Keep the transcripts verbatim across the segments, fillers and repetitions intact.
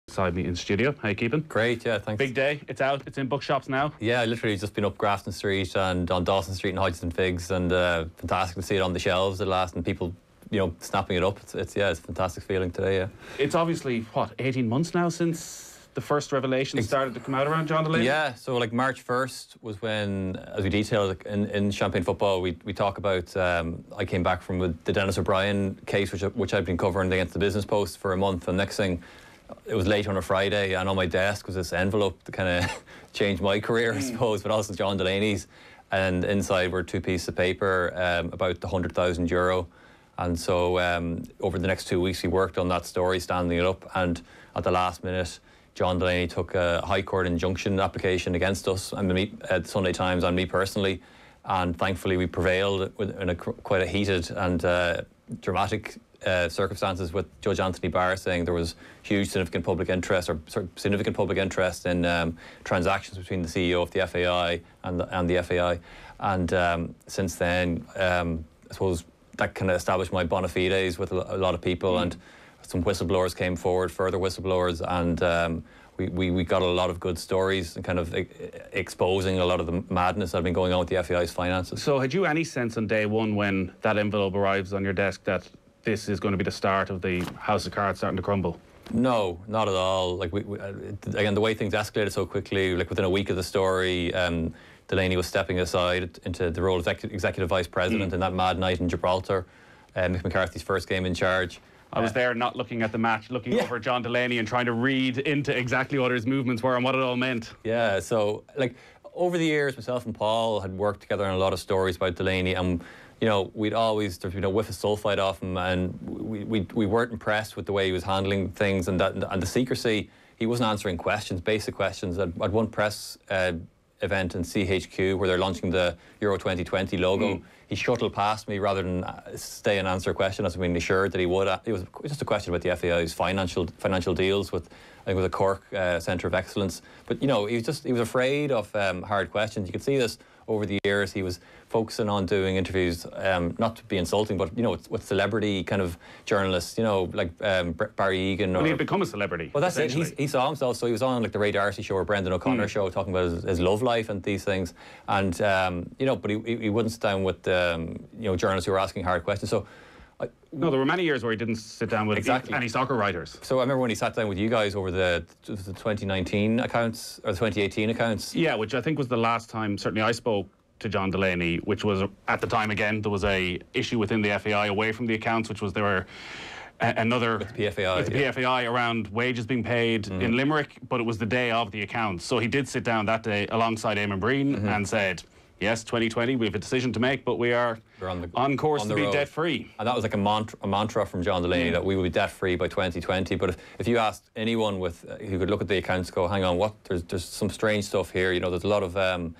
Beside me in studio. How you keeping? Great, yeah, thanks. Big day. It's out. It's in bookshops now. Yeah, literally just been up Grafton Street and on Dawson Street and Hodgson Figs, and uh, fantastic to see it on the shelves at last and people, you know, snapping it up. It's, it's yeah, it's a fantastic feeling today. Yeah. It's obviously what eighteen months now since the first revelation started to come out around John Delaney. Yeah, so like March first was when, as we detailed in, in Champagne Football, we we talk about. Um, I came back from the Dennis O'Brien case, which which I'd been covering against the Business Post for a month, and next thing. It was late on a Friday, and on my desk was this envelope that kind of changed my career, I suppose, but also John Delaney's. And inside were two pieces of paper um, about the one hundred thousand euro. And so um, over the next two weeks, we worked on that story, standing it up. And at the last minute, John Delaney took a High Court injunction application against us and me, at Sunday Times and me personally. And thankfully, we prevailed in a, quite a heated and uh, dramatic Uh, circumstances, with Judge Anthony Barr saying there was huge significant public interest or significant public interest in um, transactions between the C E O of the F A I and the, and the F A I. And um, since then, um, I suppose that kind of established my bona fides with a, a lot of people, mm. and some whistleblowers came forward, further whistleblowers, and um, we, we, we got a lot of good stories and kind of e exposing a lot of the madness that had been going on with the F A I's finances. So had you any sense on day one when that envelope arrives on your desk that this is going to be the start of the house of cards starting to crumble? No, not at all. Like we, we, again, the way things escalated so quickly, like within a week of the story, um, Delaney was stepping aside into the role of executive vice president mm. in that mad night in Gibraltar, uh, Mick McCarthy's first game in charge. I was uh, there not looking at the match, looking yeah. over at John Delaney and trying to read into exactly what his movements were and what it all meant. Yeah, so like over the years, myself and Paul had worked together on a lot of stories about Delaney, and you know, we'd always, there'd been a whiff of sulphide off him, and we, we, we weren't impressed with the way he was handling things and that and the secrecy. He wasn't answering questions, basic questions. At, at one press uh, event in C H Q where they're launching the Euro twenty twenty logo, mm. he shuttled past me rather than stay and answer a question, as being assured that he would. It was just a question about the F A I's financial financial deals with, I think, with the Cork uh, Centre of Excellence. But you know, he was just he was afraid of um, hard questions. You could see this over the years. He was focusing on doing interviews, um, not to be insulting, but you know, with, with celebrity kind of journalists, you know, like um, Barry Egan. Well, or, he'd become a celebrity. Well, that's it. He's, he saw himself, so he was on like the Ray Darcy show or Brendan O'Connor mm. show, talking about his, his love life and these things. And um, you know, but he, he wouldn't sit down with um, you know, journalists who were asking hard questions. So. I, no, there were many years where he didn't sit down with exactly. any soccer writers. So I remember when he sat down with you guys over the, the twenty nineteen accounts or the twenty eighteen accounts. Yeah, which I think was the last time certainly I spoke to John Delaney, which was at the time, again, there was a issue within the F A I away from the accounts, which was there were a, another with the P F A I, with the yeah. P F A I around wages being paid mm. in Limerick, but it was the day of the accounts. So he did sit down that day alongside Eamon Breen mm-hmm. and said, yes, twenty twenty, we have a decision to make, but we are on, the, on course on to be road. debt-free. And that was like a mantra, a mantra from John Delaney, mm. that we would be debt-free by twenty twenty. But if, if you asked anyone with uh, who could look at the accounts, go, hang on, what? There's there's some strange stuff here. You know, there's a lot of um,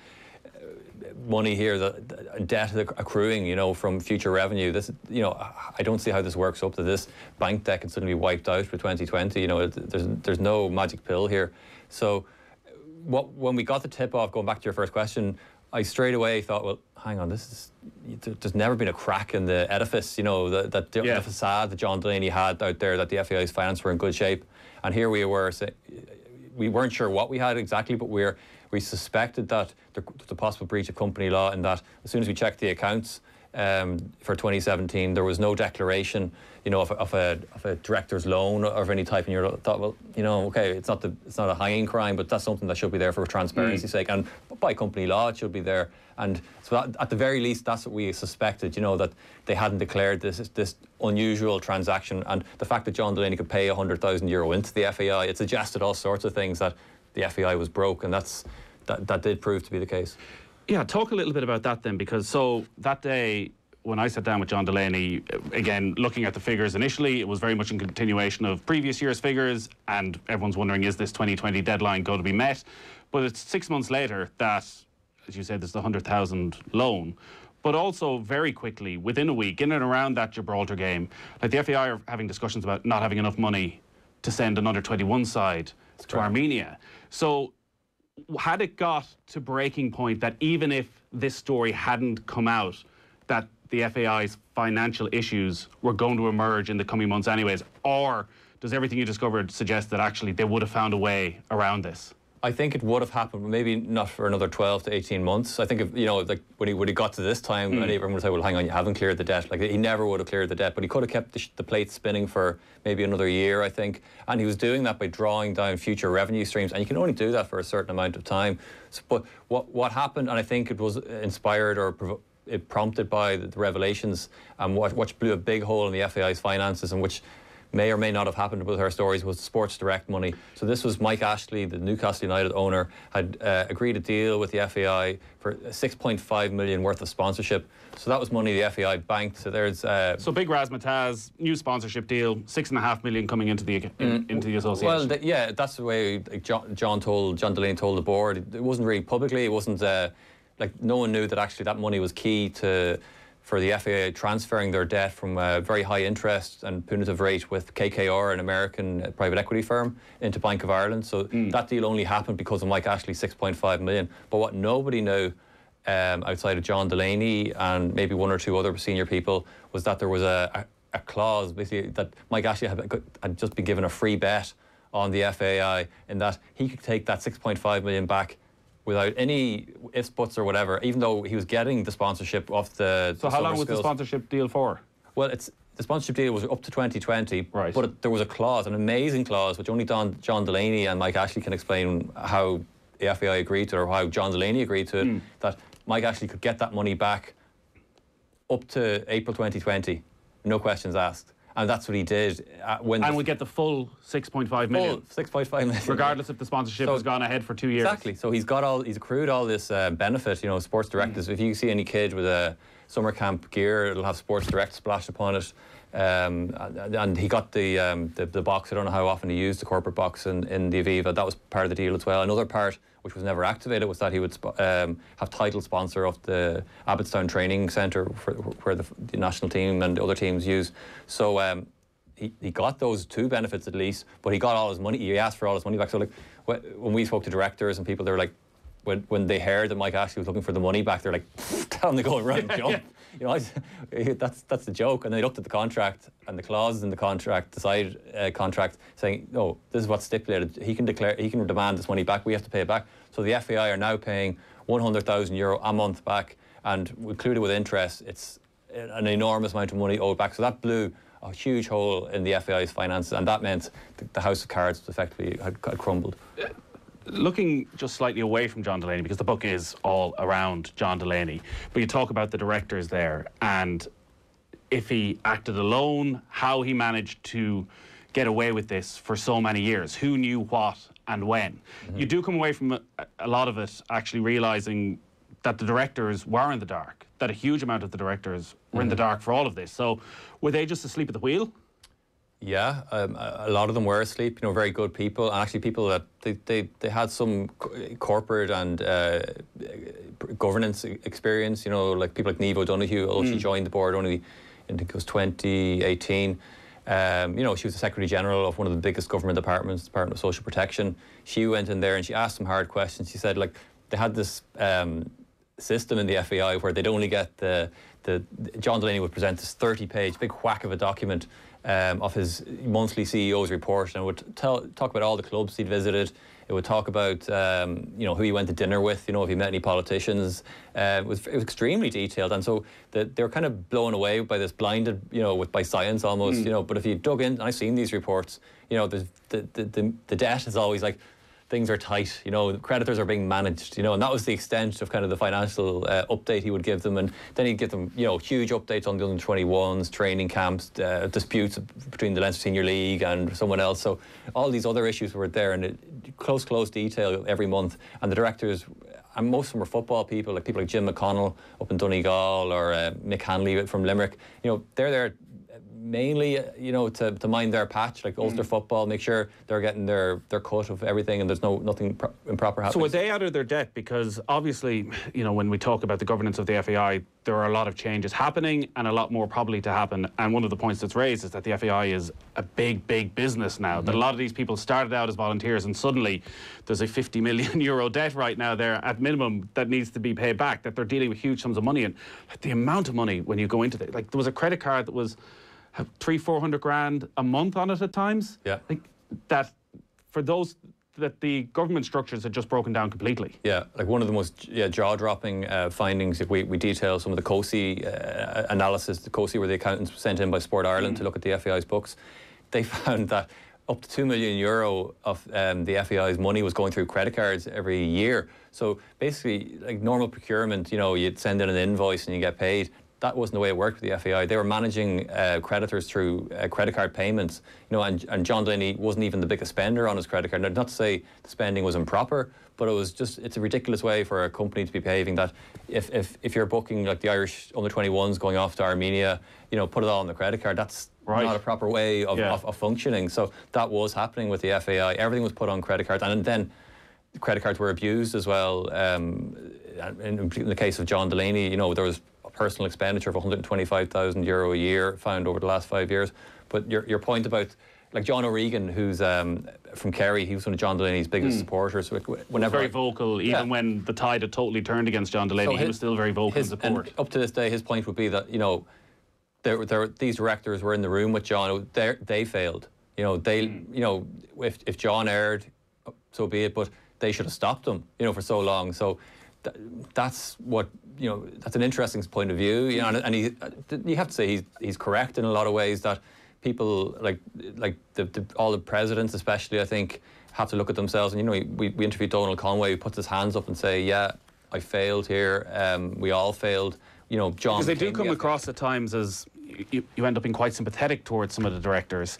money here, that debt accruing, you know, from future revenue. This, you know, I don't see how this works up to this bank debt can suddenly be wiped out for twenty twenty. You know, there's there's no magic pill here. So, what when we got the tip off, going back to your first question, I straight away thought, well, hang on, this is, there's never been a crack in the edifice, you know, the, that the, yeah. the facade that John Delaney had out there, that the F A I's finances were in good shape. And here we were, we weren't sure what we had exactly, but we're, we suspected that there was a possible breach of company law, and that as soon as we checked the accounts um, for twenty seventeen, there was no declaration, you know, of a, of a, of a director's loan of any type, and you thought, well, you know, okay, it's not the it's not a hanging crime, but that's something that should be there for transparency's mm. sake, and by company law it should be there. And so that, at the very least, that's what we suspected, you know, that they hadn't declared this this unusual transaction, and the fact that John Delaney could pay one hundred thousand euro into the F A I, it suggested all sorts of things, that the F A I was broke, and that's that, that did prove to be the case. Yeah, talk a little bit about that then, because so that day when I sat down with John Delaney, again, looking at the figures initially, it was very much in continuation of previous year's figures, and everyone's wondering, is this twenty twenty deadline going to be met? But it's six months later that, as you said, there's the one hundred thousand loan. But also very quickly, within a week, in and around that Gibraltar game, like the F A I are having discussions about not having enough money to send an under twenty-one side That's to correct. Armenia. So had it got to breaking point that even if this story hadn't come out, that the F A I's financial issues were going to emerge in the coming months anyways, or does everything you discovered suggest that actually they would have found a way around this? I think it would have happened, maybe not for another twelve to eighteen months. I think, if, you know, like when he, when he got to this time, mm. and everyone would say, well, hang on, you haven't cleared the debt. Like, he never would have cleared the debt, but he could have kept the, the plate spinning for maybe another year, I think. And he was doing that by drawing down future revenue streams. And you can only do that for a certain amount of time. So, but what, what happened, and I think it was inspired or provo- it prompted by the, the revelations, and um, which blew a big hole in the F A I's finances, and which may or may not have happened with her stories, was Sports Direct money. So this was Mike Ashley, the Newcastle United owner, had uh, agreed a deal with the F A I for six point five million worth of sponsorship. So that was money the F A I banked. So there's uh, so big razzmatazz, new sponsorship deal, six and a half million coming into the in, mm, into the association. Well, th- yeah, that's the way like John, John told John Delaney told the board. It wasn't really publicly. It wasn't uh, like no one knew that actually that money was key to. For the F A I transferring their debt from a very high interest and punitive rate with K K R, an American private equity firm, into Bank of Ireland. So mm. that deal only happened because of Mike Ashley's six point five million. But what nobody knew um, outside of John Delaney and maybe one or two other senior people was that there was a, a, a clause basically that Mike Ashley had, had just been given a free bet on the F A I in that he could take that six point five million back without any ifs, buts or whatever, even though he was getting the sponsorship off the... So the how long was skills. the sponsorship deal for? Well, it's the sponsorship deal was up to twenty twenty, right. But it, there was a clause, an amazing clause, which only Don, John Delaney and Mike Ashley can explain how the F A I agreed to it, or how John Delaney agreed to it, mm. that Mike Ashley could get that money back up to April twenty twenty, no questions asked. And that's what he did. Uh, when and we get the full six point five million. Full six point five million. Regardless if the sponsorship so, has gone ahead for two years. Exactly. So he's got all, he's accrued all this uh, benefit. You know, Sports Direct is, mm. if you see any kid with a summer camp gear, it'll have Sports Direct splashed upon it. Um, and, and he got the, um, the the box. I don't know how often he used the corporate box in, in the Aviva. That was part of the deal as well. Another part, which was never activated, was that he would sp- um, have title sponsor of the Abbottstown Training Centre, for, where the, the national team and other teams use. So. Um, He, he got those two benefits at least, but he got all his money. He asked for all his money back. So like when we spoke to directors and people, they were like, when when they heard that Mike Ashley was looking for the money back, they're like, tell him to go and run and jump. Yeah. You know, I, that's that's the joke. And they looked at the contract and the clauses in the contract, the side uh, contract, saying, no, this is what's stipulated. He can declare, he can demand this money back. We have to pay it back. So the F A I are now paying one hundred thousand euro a month back, and included with interest, it's an enormous amount of money owed back. So that blew a huge hole in the F A I's finances, and that meant the, the house of cards effectively had, had crumbled. Uh, looking just slightly away from John Delaney, because the book is all around John Delaney, but you talk about the directors there, and if he acted alone, how he managed to get away with this for so many years, who knew what and when. Mm-hmm. You do come away from a, a lot of it actually realising that the directors were in the dark, that a huge amount of the directors were mm-hmm. in the dark for all of this. So were they just asleep at the wheel? Yeah, um, a lot of them were asleep, you know, very good people, and actually people that they, they, they had some corporate and uh, governance experience, you know, like people like Niamh O'Donoghue, although mm. she joined the board only, I think it was twenty eighteen. Um, you know, she was the Secretary General of one of the biggest government departments, Department of Social Protection. She went in there and she asked some hard questions. She said, like, they had this um, system in the F A I where they'd only get the, the, John Delaney would present this thirty page big whack of a document um, of his monthly C E O's report, and it would tell, talk about all the clubs he'd visited. It would talk about, um, you know, who he went to dinner with, you know, if he met any politicians. Uh, it, was, it was extremely detailed, and so the, they were kind of blown away by this, blinded, you know, with by science almost, mm. you know. But if you dug in, and I've seen these reports, you know, the the the, the debt is always like, things are tight, you know, creditors are being managed, you know, and that was the extent of kind of the financial uh, update he would give them. And then he'd give them, you know, huge updates on the under twenty-ones, training camps, uh, disputes between the Leinster Senior League and someone else. So all these other issues were there, and it, close, close detail every month. And the directors, and most of them were football people, like people like Jim McConnell up in Donegal, or uh, Mick Hanley from Limerick. You know, they're there mainly, you know, to, to mind their patch, like Ulster mm. football, make sure they're getting their, their cut of everything and there's no nothing pro- improper happening. So were they out of their debt? Because obviously, you know, when we talk about the governance of the F A I, there are a lot of changes happening and a lot more probably to happen. And one of the points that's raised is that the F A I is a big, big business now. Mm-hmm. That a lot of these people started out as volunteers, and suddenly there's a fifty million euro debt right now there at minimum that needs to be paid back, that they're dealing with huge sums of money. And like, the amount of money when you go into it, like there was a credit card that was have three, four hundred grand a month on it at times. Yeah. Like that, for those that the government structures had just broken down completely. Yeah, like one of the most yeah, jaw-dropping uh, findings, if we, we detail some of the COSI uh, analysis, the COSI were the accountants sent in by Sport Ireland mm. to look at the F A I's books, they found that up to two million euro of um, the F A I's money was going through credit cards every year. So basically, like normal procurement, you know, you'd send in an invoice and you get paid. That wasn't the way it worked with the F A I. They were managing uh, creditors through uh, credit card payments, you know, and, and John Delaney wasn't even the biggest spender on his credit card. Now, not to say the spending was improper, but it was just, it's a ridiculous way for a company to be behaving that if, if, if you're booking like the Irish under twenty-ones going off to Armenia, you know, put it all on the credit card. That's right. not a proper way of, yeah. of, of functioning. So that was happening with the F A I. Everything was put on credit cards. And then the credit cards were abused as well. Um, in, in the case of John Delaney, you know, there was personal expenditure of one hundred twenty-five thousand euro a year found over the last five years. But your your point about, like John O'Regan, who's um, from Kerry, he was one of John Delaney's biggest mm. supporters. Whenever very vocal, even yeah. when the tide had totally turned against John Delaney, so his, he was still very vocal his, in support. And up to this day, his point would be that, you know, there, there, these directors were in the room with John. They failed. You know, they, mm. you know, if if John erred, so be it. But they should have stopped him, you know, for so long. So th that's what. You know, that's an interesting point of view. You know, and, and he, you have to say he's he's correct in a lot of ways. That people like like the, the, all the presidents, especially, I think, have to look at themselves. And you know, we we interviewed Donald Conway, who puts his hands up and say, "Yeah, I failed here. Um, we all failed." You know, John. Because they do come across at times as you, you end up being quite sympathetic towards some of the directors,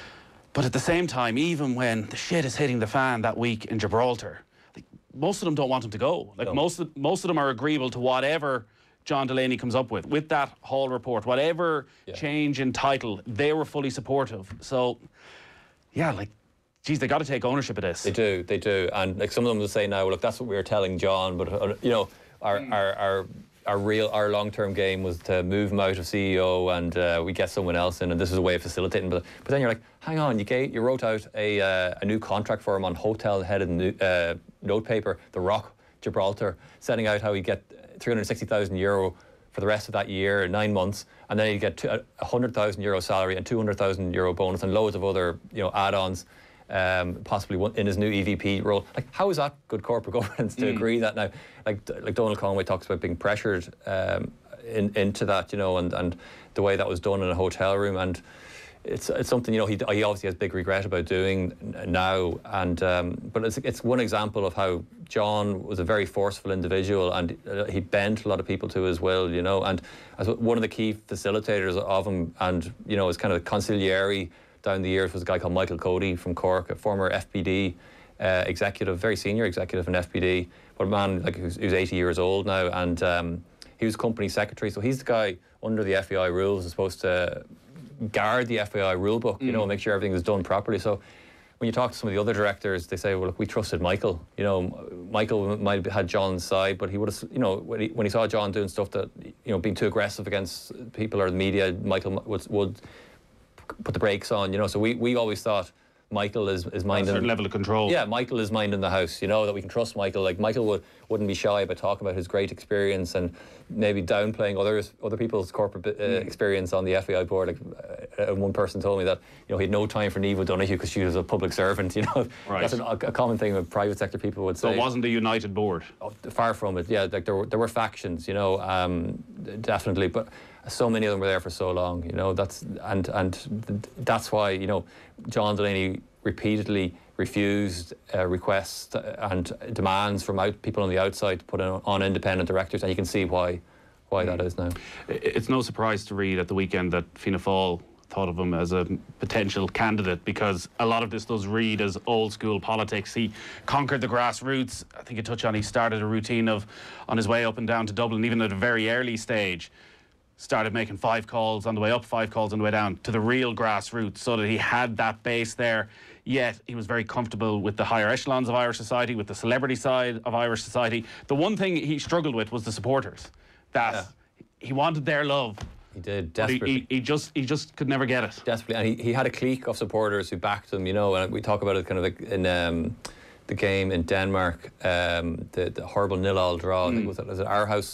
but at the same time, even when the shit is hitting the fan that week in Gibraltar, most of them don't want him to go. Like no. most of most of them are agreeable to whatever John Delaney comes up with, with that Hall report, whatever yeah. change in title, they were fully supportive. So, yeah, like, geez, they got to take ownership of this. They do, they do, and like some of them will say now, look, that's what we were telling John, but uh, you know, our mm. our our. Our real, our long-term game was to move him out of C E O and uh, we get someone else in, and this is a way of facilitating. But, but then you're like, hang on, you gave, you wrote out a uh, a new contract for him on hotel-headed uh, note paper, The Rock, Gibraltar, setting out how he'd get three hundred sixty thousand euro for the rest of that year, nine months, and then he'd get a hundred thousand euro salary and two hundred thousand euro bonus and loads of other, you know, add-ons. Um, possibly one, in his new E V P role. Like, how is that good corporate governance to mm. agree that now? Like, like Donald Conway talks about being pressured um, in, into that, you know, and, and the way that was done in a hotel room. And it's it's something, you know, he, he obviously has big regret about doing now. And um, but it's it's one example of how John was a very forceful individual, and uh, he bent a lot of people to his will, you know. And as one of the key facilitators of him, and you know, his kind of consigliere down the years was a guy called Michael Cody from Cork, a former F P D uh, executive, very senior executive in F P D, but a man like who's, who's eighty years old now, and um, he was company secretary. So he's the guy under the F A I rules is supposed to guard the F A I rule book, you mm. know, make sure everything is done properly. So when you talk to some of the other directors, they say, well, look, we trusted Michael. You know, Michael might have had John's side, but he would have, you know, when he, when he saw John doing stuff that, you know, being too aggressive against people or the media, Michael would, would put the brakes on, you know. So we, we always thought Michael is, is minding... A certain level of control. Yeah, Michael is minding the house, you know, that we can trust Michael. Like, Michael would, wouldn't be shy about talking about his great experience and maybe downplaying others, other people's corporate uh, mm. experience on the F A I board. Like, uh, one person told me that, you know, he had no time for Niamh Donoghue because she was a public servant, you know. Right. That's an, a, a common thing that private sector people would say. So it wasn't a united board? Oh, far from it, yeah. Like, there were, there were factions, you know, um, definitely. But so many of them were there for so long, you know. That's and and that's why, you know, John Delaney repeatedly refused uh, requests and demands from out, people on the outside to put on, on independent directors, and you can see why why mm. that is now. It's no surprise to read at the weekend that Fianna Fáil thought of him as a potential candidate, because a lot of this does read as old school politics. He conquered the grassroots. I think you touched on, he started a routine of, on his way up and down to Dublin, even at a very early stage, started making five calls on the way up, five calls on the way down to the real grassroots, so that he had that base there. Yet he was very comfortable with the higher echelons of Irish society, with the celebrity side of Irish society. The one thing he struggled with was the supporters. That yeah. he wanted their love. He did, desperately. He, he just he just could never get it. Desperately, and he, he had a clique of supporters who backed him, you know, and we talk about it kind of like in um, the game in Denmark, um, the, the horrible nil-all draw. Mm. I think it was, was it our house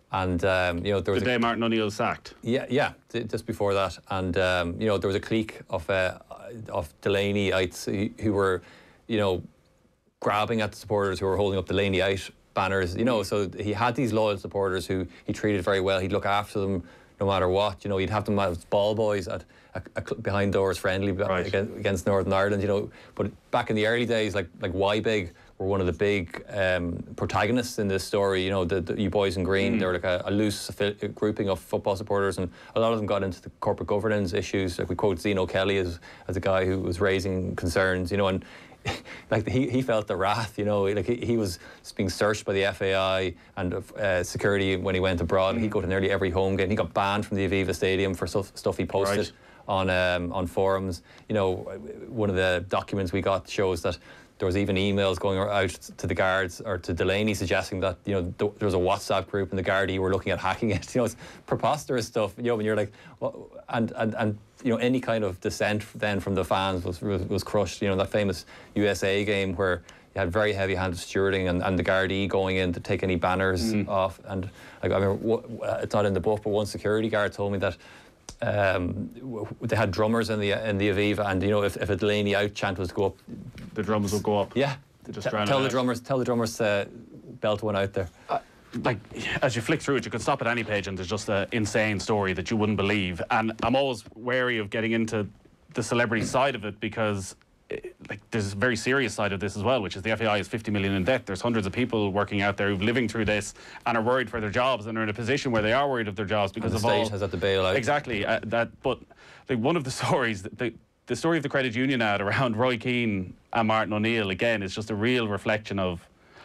And um, you know, there was the a, day Martin O'Neill sacked. Yeah, yeah, just before that, and um, you know, there was a clique of uh, of Delaney-ites who were, you know, grabbing at the supporters who were holding up Delaney out banners. You know, so he had these loyal supporters who he treated very well. He'd look after them no matter what. You know, he'd have them as ball boys at a, a behind doors friendly right. against, against Northern Ireland. You know, but back in the early days, like like Wybig were one of the big um, protagonists in this story. You know, the, the you boys in green, mm. they were like a, a loose grouping of football supporters, and a lot of them got into the corporate governance issues. Like we quote Zeno Kelly as as a guy who was raising concerns. You know, and like he, he felt the wrath. You know, like he, he was being searched by the F A I and uh, security when he went abroad. Mm. He'd go to nearly every home game. He got banned from the Aviva Stadium for stuff, stuff he posted right. on um, on forums. You know, one of the documents we got shows that there was even emails going out to the guards or to Delaney suggesting that, you know, th there was a WhatsApp group in the Gardaí were looking at hacking it. You know, it's preposterous stuff. You know, when you're like, what? and and and you know, any kind of dissent then from the fans was was, was crushed. You know, that famous U S A game where you had very heavy-handed stewarding and, and the Gardaí going in to take any banners mm. off. And like, I remember, what, it's not in the book, but one security guard told me that Um, they had drummers in the in the Aviva, and you know, if, if a Delaney out chant was to go up, the drums would go up. Yeah, just tell the out. drummers, tell the drummers to belt one out there. Uh, like as you flick through it, you could stop at any page, and there's just an insane story that you wouldn't believe. And I'm always wary of getting into the celebrity side of it because, it, like, there's a very serious side of this as well, which is the F A I is fifty million in debt. There's hundreds of people working out there who've living through this and are worried for their jobs and are in a position where they are worried of their jobs because and the of state all. has had to bail out. Exactly. Uh, that, but like one of the stories, the the story of the credit union ad around Roy Keane and Martin O'Neill again is just a real reflection of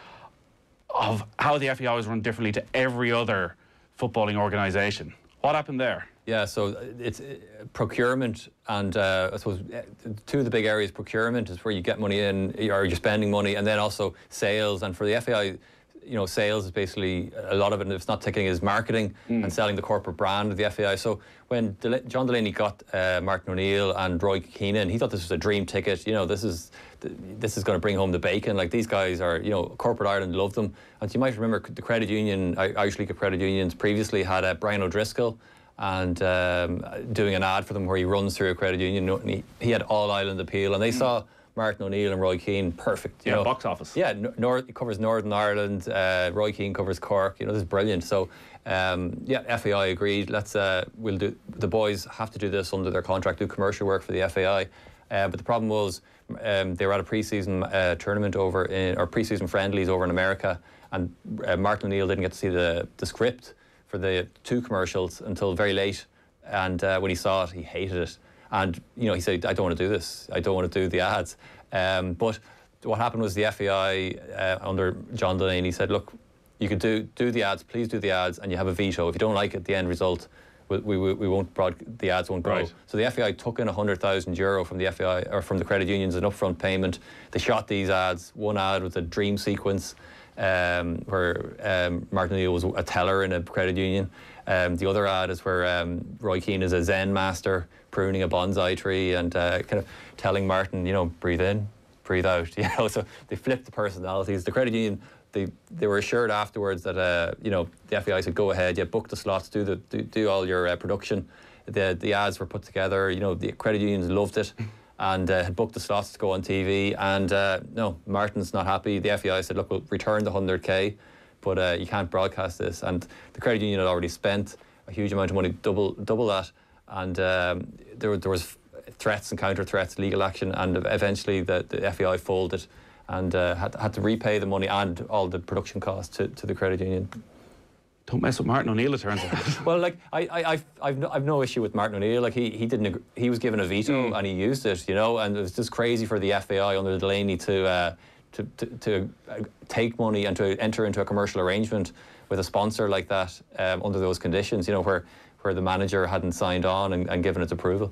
of how the F A I is run differently to every other footballing organisation. What happened there? Yeah, so it's uh, procurement, and uh, I suppose uh, two of the big areas. Procurement is where you get money in, or you're spending money, and then also sales. And for the F A I, you know, sales is basically a lot of it. If it's not ticketing, is marketing mm. and selling the corporate brand of the F A I. So when Del John Delaney got uh, Martin O'Neill and Roy Keane in, he thought this was a dream ticket. You know, this is this is going to bring home the bacon. Like, these guys are, you know, corporate Ireland loved them. And you might remember the credit union, Irish League of Credit Unions, previously had uh, Brian O'Driscoll and um, doing an ad for them where he runs through a credit union. And he, he had all Ireland appeal, and they mm. saw Martin O'Neill and Roy Keane, perfect. You yeah, know, box office. Yeah, North, it covers Northern Ireland. Uh, Roy Keane covers Cork. You know, this is brilliant. So, um, yeah, F A I agreed. Let's uh, we'll do. The boys have to do this under their contract, do commercial work for the F A I. Uh, but the problem was um, they were at a pre-season uh, tournament over in, or pre-season friendlies over in America, and uh, Martin O'Neill didn't get to see the the script for the two commercials until very late. And uh, when he saw it, he hated it. And, you know, he said, I don't want to do this. I don't want to do the ads. Um, but what happened was the F A I, uh, under John Delaney, said, look, you could do do the ads, please do the ads, and you have a veto. If you don't like it, the end result, we, we, we won't, broad, the ads won't go. Right. So the F A I took in one hundred thousand euro from the F A I, or from the credit unions, an upfront payment. They shot these ads. One ad was a dream sequence um, where um, Martin O'Neill was a teller in a credit union. Um, the other ad is where um, Roy Keane is a Zen master pruning a bonsai tree and uh, kind of telling Martin, you know, breathe in, breathe out. You know, so they flipped the personalities. The credit union, they they were assured afterwards that uh, you know, the F A I said, go ahead, yeah, book the slots, do the do, do all your uh, production. The the ads were put together. You know, the credit unions loved it and uh, had booked the slots to go on T V. And uh, no, Martin's not happy. The F A I said, look, we'll return the one hundred K. But uh, you can't broadcast this. And the credit union had already spent a huge amount of money, double double that. And um, there, there was threats and counter threats, legal action, and eventually the, the F A I folded and uh, had, had to repay the money and all the production costs to, to the credit union. Don't mess with Martin O'Neill, it turns out. Well, like, I, I, I've, I've, no, I've no issue with Martin O'Neill. Like, he, he didn't, agree, he was given a veto mm. and he used it, you know, and it was just crazy for the F A I under Delaney to... Uh, To, to, to take money and to enter into a commercial arrangement with a sponsor like that um, under those conditions, you know, where, where the manager hadn't signed on and, and given its approval.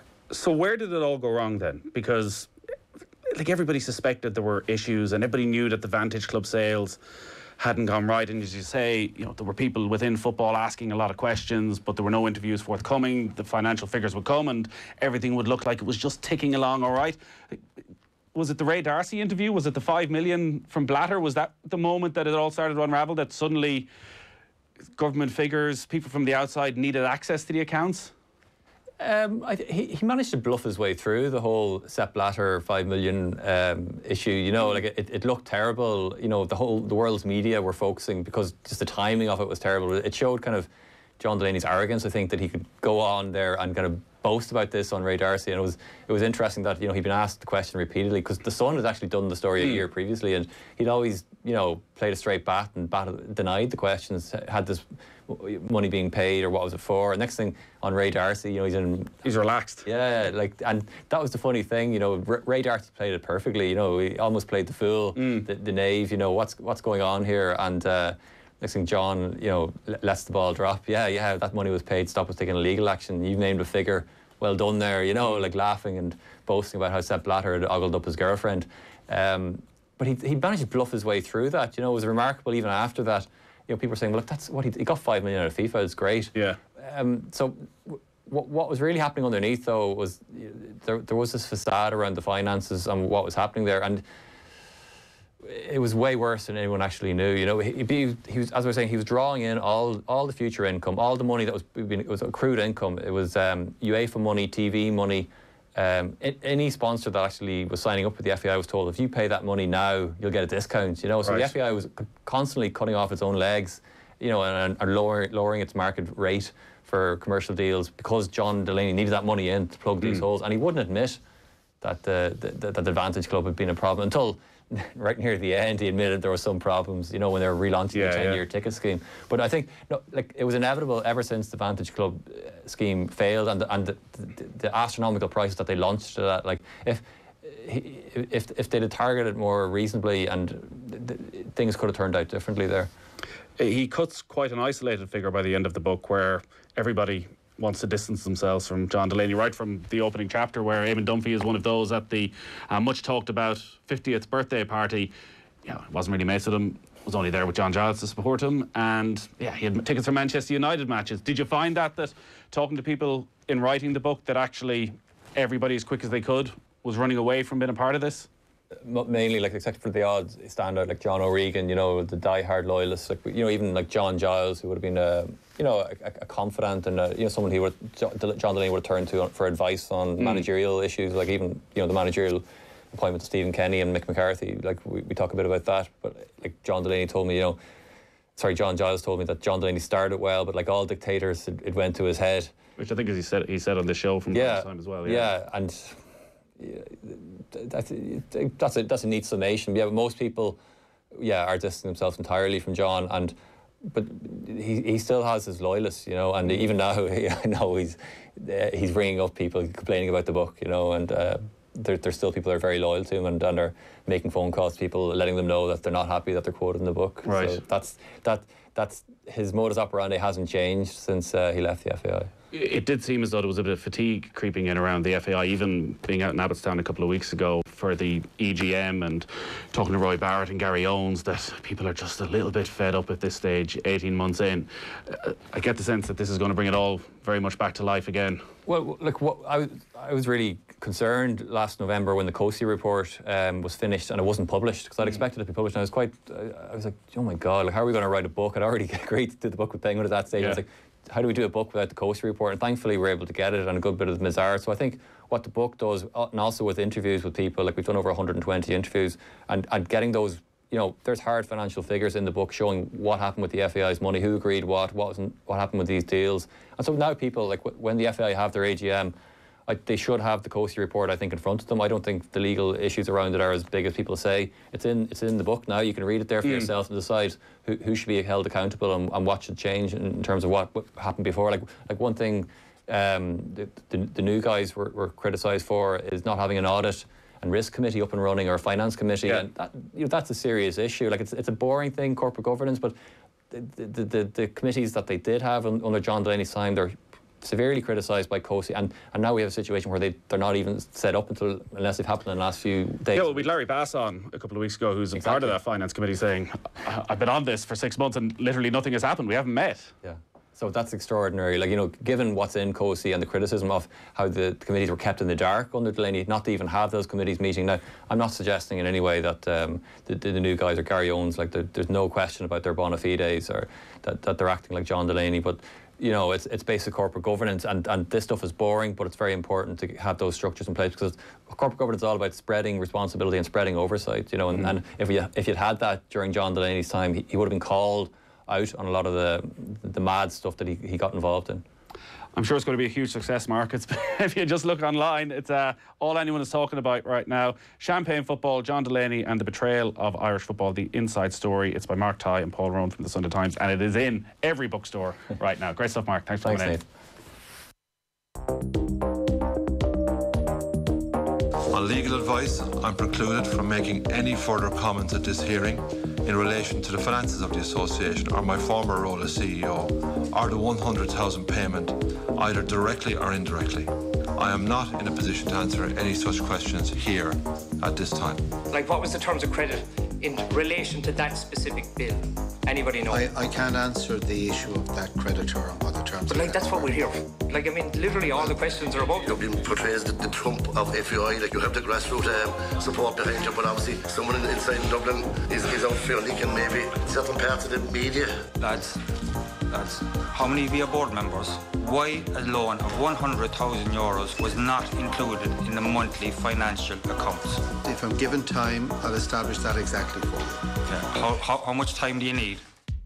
So where did it all go wrong then? Because, like, everybody suspected there were issues and everybody knew that the Vantage Club sales hadn't gone right. And as you say, you know, there were people within football asking a lot of questions, but there were no interviews forthcoming. The financial figures would come and everything would look like it was just ticking along all right. Was it the Ray Darcy interview? Was it the five million from Blatter? Was that the moment that it all started to unravel, that suddenly government figures, people from the outside needed access to the accounts? Um, I th he, he managed to bluff his way through the whole Sepp Blatter five million um, issue. You know, like it, it looked terrible. You know, the whole the world's media were focusing because just the timing of it was terrible. It showed kind of John Delaney's arrogance. I think that he could go on there and kind of boast about this on Ray D'Arcy, and it was it was interesting that you know he'd been asked the question repeatedly because the Sun had actually done the story mm. a year previously, and he'd always you know played a straight bat and bat, denied the questions. Had this money being paid or what was it for? And next thing on Ray D'Arcy, you know he's in he's relaxed. Yeah, like and that was the funny thing. You know Ray D'Arcy played it perfectly. You know he almost played the fool, mm. the, the knave. You know what's what's going on here and. Uh, Next thing, John, you know, lets the ball drop. Yeah, yeah, that money was paid. Stop was taking legal action. You've named a figure. Well done there. You know, like laughing and boasting about how Sepp Blatter had ogled up his girlfriend. Um, but he he managed to bluff his way through that. You know, it was remarkable. Even after that, you know, people were saying, "Well, look, that's what he, he got five million out of FIFA. It's great." Yeah. Um, so, what what was really happening underneath though was there there was this facade around the finances and what was happening there, and it was way worse than anyone actually knew. You know, he, he, he was, as I was saying, he was drawing in all all the future income, all the money that was it was accrued income. It was um, UEFA money, T V money. Um, any sponsor that actually was signing up with the F A I was told, if you pay that money now, you'll get a discount. You know, so right. the F A I was constantly cutting off its own legs. You know, and, and lowering lowering its market rate for commercial deals because John Delaney needed that money in to plug mm. these holes, and he wouldn't admit that the, the that the Advantage Club had been a problem until. Right near the end, he admitted there were some problems, you know, when they were relaunching yeah, the ten-year yeah. ticket scheme. But I think, no, like, it was inevitable ever since the Vantage Club uh, scheme failed and the, and the, the, the astronomical prices that they launched at. Like, if if if they'd have targeted more reasonably, and th th things could have turned out differently there. He cuts quite an isolated figure by the end of the book, where everybody wants to distance themselves from John Delaney, right from the opening chapter, where Eamon Dunphy is one of those at the uh, much talked about fiftieth birthday party. Yeah, wasn't really mates with him, was only there with John Giles to support him, and yeah, he had tickets for Manchester United matches. Did you find that, that talking to people in writing the book, that actually everybody, as quick as they could, was running away from being a part of this? Mainly, like, except for the odd standout, like John O'Regan, you know, the die-hard loyalists, like, you know, even like John Giles, who would have been a, you know, a, a confidant and a, you know, someone he would, John Delaney would have turned to for advice on mm. managerial issues, like even, you know, the managerial appointment of Stephen Kenny and Mick McCarthy. Like, we, we talk a bit about that, but like John Delaney told me, you know, sorry, John Giles told me that John Delaney started well, but like all dictators, it, it went to his head. Which I think, as he said, he said on the show from yeah, last time as well. Yeah, yeah and. Yeah, that's a, that's a that's a neat summation. Yeah, but most people, yeah, are distancing themselves entirely from John, and but he he still has his loyalists, you know, and even now, I know he's uh, he's ringing up people complaining about the book, you know, and uh, there, there's still people that are very loyal to him and, and are making phone calls to people, letting them know that they're not happy that they're quoted in the book. Right. So that's that that's his modus operandi hasn't changed since uh, he left the F A I. It did seem as though there was a bit of fatigue creeping in around the F A I, even being out in Abbottstown a couple of weeks ago for the E G M and talking to Roy Barrett and Gary Owens, that people are just a little bit fed up at this stage, eighteen months in. Uh, I get the sense that this is going to bring it all very much back to life again. Well, look, what I, I was really concerned last November when the Cosi report um, was finished and it wasn't published, because I'd mm. expected it to be published, and I was quite, I was like, oh my God, like, how are we going to write a book? I'd already agreed to do the book with Penguin at that stage. Yeah. I was like, how do we do a book without the Cosi report? And thankfully we were able to get it and a good bit of the Mizar. So I think what the book does, and also with interviews with people, like we've done over one hundred twenty interviews, and, and getting those, you know, there's hard financial figures in the book showing what happened with the F A I's money, who agreed what, what wasn't, what happened with these deals. And so now people, like when the F A I have their A G M, like, they should have the Cosi report, I think, in front of them. I don't think the legal issues around it are as big as people say. It's in it's in the book now. You can read it there for mm. yourself and decide who, who should be held accountable and, and what should change in, in terms of what, what happened before. Like like one thing um, the, the, the new guys were, were criticised for is not having an audit and risk committee up and running, or a finance committee. Yeah. And that, you know, that's a serious issue. Like, it's it's a boring thing, corporate governance, but the the, the, the committees that they did have under John Delaney's time, they're severely criticised by Cosi, and, and now we have a situation where they, they're not even set up until unless they've happened in the last few days. Yeah, well, we had Larry Bass on a couple of weeks ago, who's a exactly. part of that finance committee, saying, I've been on this for six months and literally nothing has happened. We haven't met. Yeah. So that's extraordinary. Like, you know, given what's in C O S I and the criticism of how the committees were kept in the dark under Delaney, not to even have those committees meeting. Now, I'm not suggesting in any way that um, the, the new guys are Gary Owens. Like, there's no question about their bona fides or that, that they're acting like John Delaney. But, you know, it's it's basic corporate governance, and, and this stuff is boring, but it's very important to have those structures in place, because corporate governance is all about spreading responsibility and spreading oversight, you know, and, mm. and if you if you'd had that during John Delaney's time, he, he would have been called out on a lot of the the mad stuff that he, he got involved in. I'm sure it's going to be a huge success, Mark. It's, if you just look online, it's uh, all anyone is talking about right now. Champagne football, John Delaney and the betrayal of Irish football, the inside story. It's by Mark Tighe and Paul Rowan from the Sunday Times, and it is in every bookstore right now. Great stuff, Mark. Thanks for coming in. On legal advice, I'm precluded from making any further comments at this hearing in relation to the finances of the association or my former role as C E O or the one hundred thousand payment, either directly or indirectly. I am not in a position to answer any such questions here at this time. Like, what was the terms of credit in relation to that specific bill? Anybody know? I, I can't answer the issue of that creditor and what the terms. But like, that's what we're here for. Like, I mean, literally all the questions are about. You've been portrayed as the, the Trump of F U I. Like, you have the grassroots um, support behind you, but obviously someone in, inside in Dublin is, is out for leaking maybe certain parts of the media. Lads, lads, how many of you are board members? Why a loan of one hundred thousand euros was not included in the monthly financial accounts? If I'm given time, I'll establish that exactly for you. Okay. How, how, how much time do you need?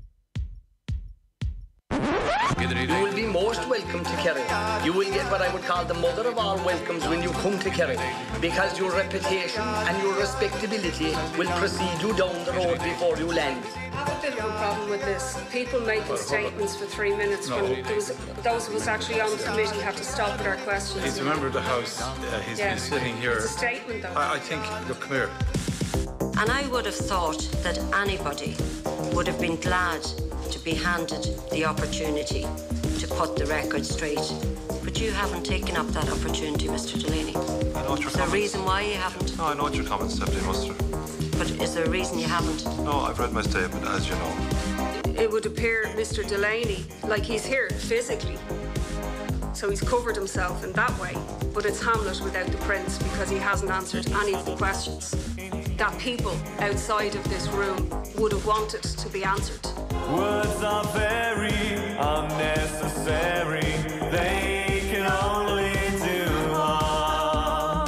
You will be most welcome to Kerry. You will get what I would call the mother of all welcomes when you come to Kerry, because your reputation and your respectability will precede you down the road before you land. I have a bit of a problem with this. People making statements for three minutes when there was, those of us actually on the committee have to stop with our questions. He's a member of the House. Uh, he's yeah. been sitting here. It's a statement, though. I, I think, look, come here. And I would have thought that anybody would have been glad to be handed the opportunity to put the record straight. But you haven't taken up that opportunity, Mister Delaney. I know what your comments. Is there a reason why you haven't? No, I know what your comments, Deputy Muster. But is there a reason you haven't? No, I've read my statement, as you know. It would appear Mister Delaney, like he's here physically. So he's covered himself in that way. But it's Hamlet without the prince, because he hasn't answered any of the questions that people outside of this room would have wanted to be answered. Words are very unnecessary. They can only do harm.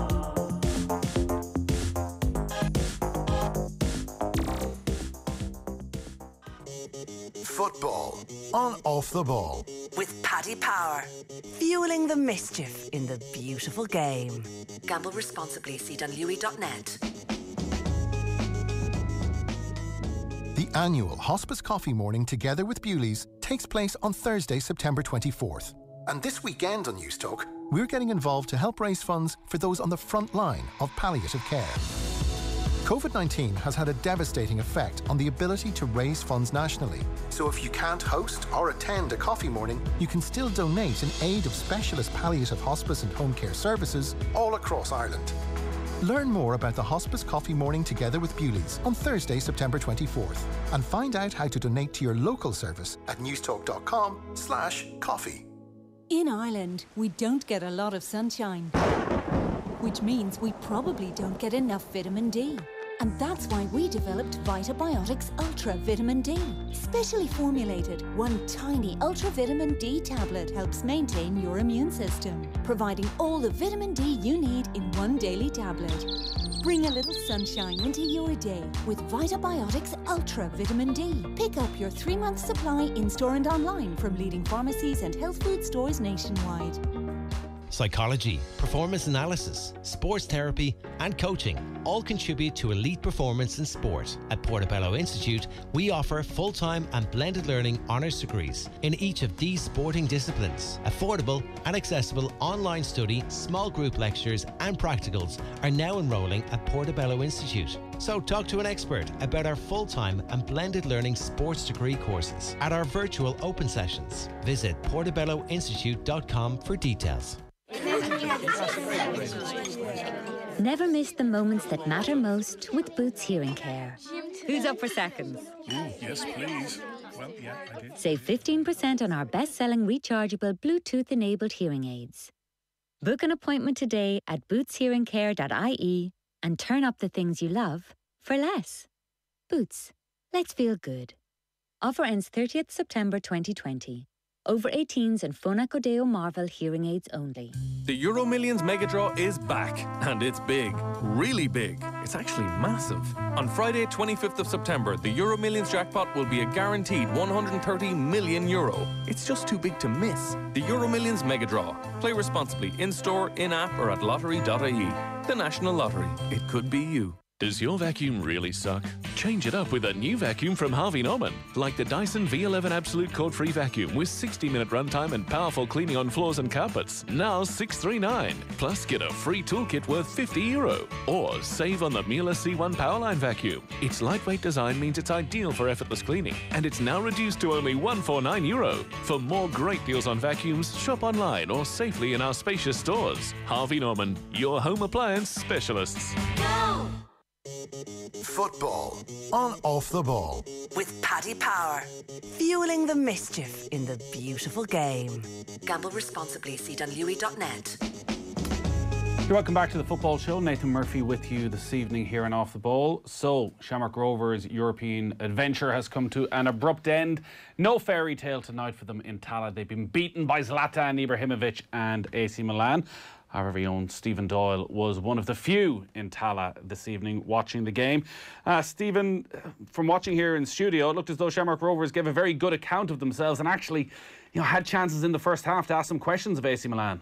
Football on Off the Ball. With Paddy Power, fueling the mischief in the beautiful game. Gamble responsibly. See dunlewy dot net. The annual Hospice Coffee Morning Together with Bewley's takes place on Thursday, September twenty-fourth. And this weekend on News Talk, we're getting involved to help raise funds for those on the front line of palliative care. COVID nineteen has had a devastating effect on the ability to raise funds nationally. So if you can't host or attend a coffee morning, you can still donate in aid of specialist palliative hospice and home care services all across Ireland. Learn more about the Hospice Coffee Morning Together with Bewley's on Thursday, September twenty-fourth, and find out how to donate to your local service at newstalk.com slash coffee. In Ireland, we don't get a lot of sunshine, which means we probably don't get enough vitamin D. And that's why we developed VitaBiotics Ultra Vitamin D. Specially formulated, one tiny Ultra Vitamin D tablet helps maintain your immune system, providing all the vitamin D you need in one daily tablet. Bring a little sunshine into your day with VitaBiotics Ultra Vitamin D. Pick up your three-month supply in-store and online from leading pharmacies and health food stores nationwide. Psychology, performance analysis, sports therapy and coaching all contribute to elite performance in sport. At Portobello Institute, we offer full-time and blended learning honours degrees in each of these sporting disciplines. Affordable and accessible online study, small group lectures and practicals are now enrolling at Portobello Institute. So talk to an expert about our full-time and blended learning sports degree courses at our virtual open sessions. Visit portobello institute dot com for details. Never miss the moments that matter most with Boots Hearing Care. Who's up for seconds? Mm, yes, please. well, yeah, I did. Save fifteen percent on our best-selling rechargeable Bluetooth-enabled hearing aids. Book an appointment today at boots hearing care dot I E and turn up the things you love for less. Boots. Let's feel good. Offer ends thirtieth September twenty twenty. Over eighteens and Phonak Odeo Marvel hearing aids only. The Euro Millions Mega Draw is back, and it's big. Really big. It's actually massive. On Friday, twenty-fifth of September, the Euro Millions jackpot will be a guaranteed one hundred thirty million euro. It's just too big to miss. The Euro Millions Mega Draw. Play responsibly in-store, in-app, or at lottery dot I E. The National Lottery. It could be you. Does your vacuum really suck? Change it up with a new vacuum from Harvey Norman, like the Dyson V eleven Absolute Code-Free Vacuum with sixty minute runtime and powerful cleaning on floors and carpets. Now six thirty-nine. Plus get a free toolkit worth fifty euro. Or save on the Miele C one Powerline Vacuum. Its lightweight design means it's ideal for effortless cleaning, and it's now reduced to only one hundred forty-nine euro. For more great deals on vacuums, shop online or safely in our spacious stores. Harvey Norman, your home appliance specialists. Go! Football on Off the Ball. With Paddy Power. Fueling the mischief in the beautiful game. Gamble responsibly. See Dunlewy dot net. Welcome back to the Football Show. Nathan Murphy with you this evening here on Off the Ball. So, Shamrock Rovers' European adventure has come to an abrupt end. No fairy tale tonight for them in Tallaght. They've been beaten by Zlatan Ibrahimovic and A C Milan. Our very own Stephen Doyle was one of the few in Tallaght this evening watching the game. Uh, Stephen, from watching here in studio, it looked as though Shamrock Rovers gave a very good account of themselves and actually, you know, had chances in the first half to ask some questions of A C Milan.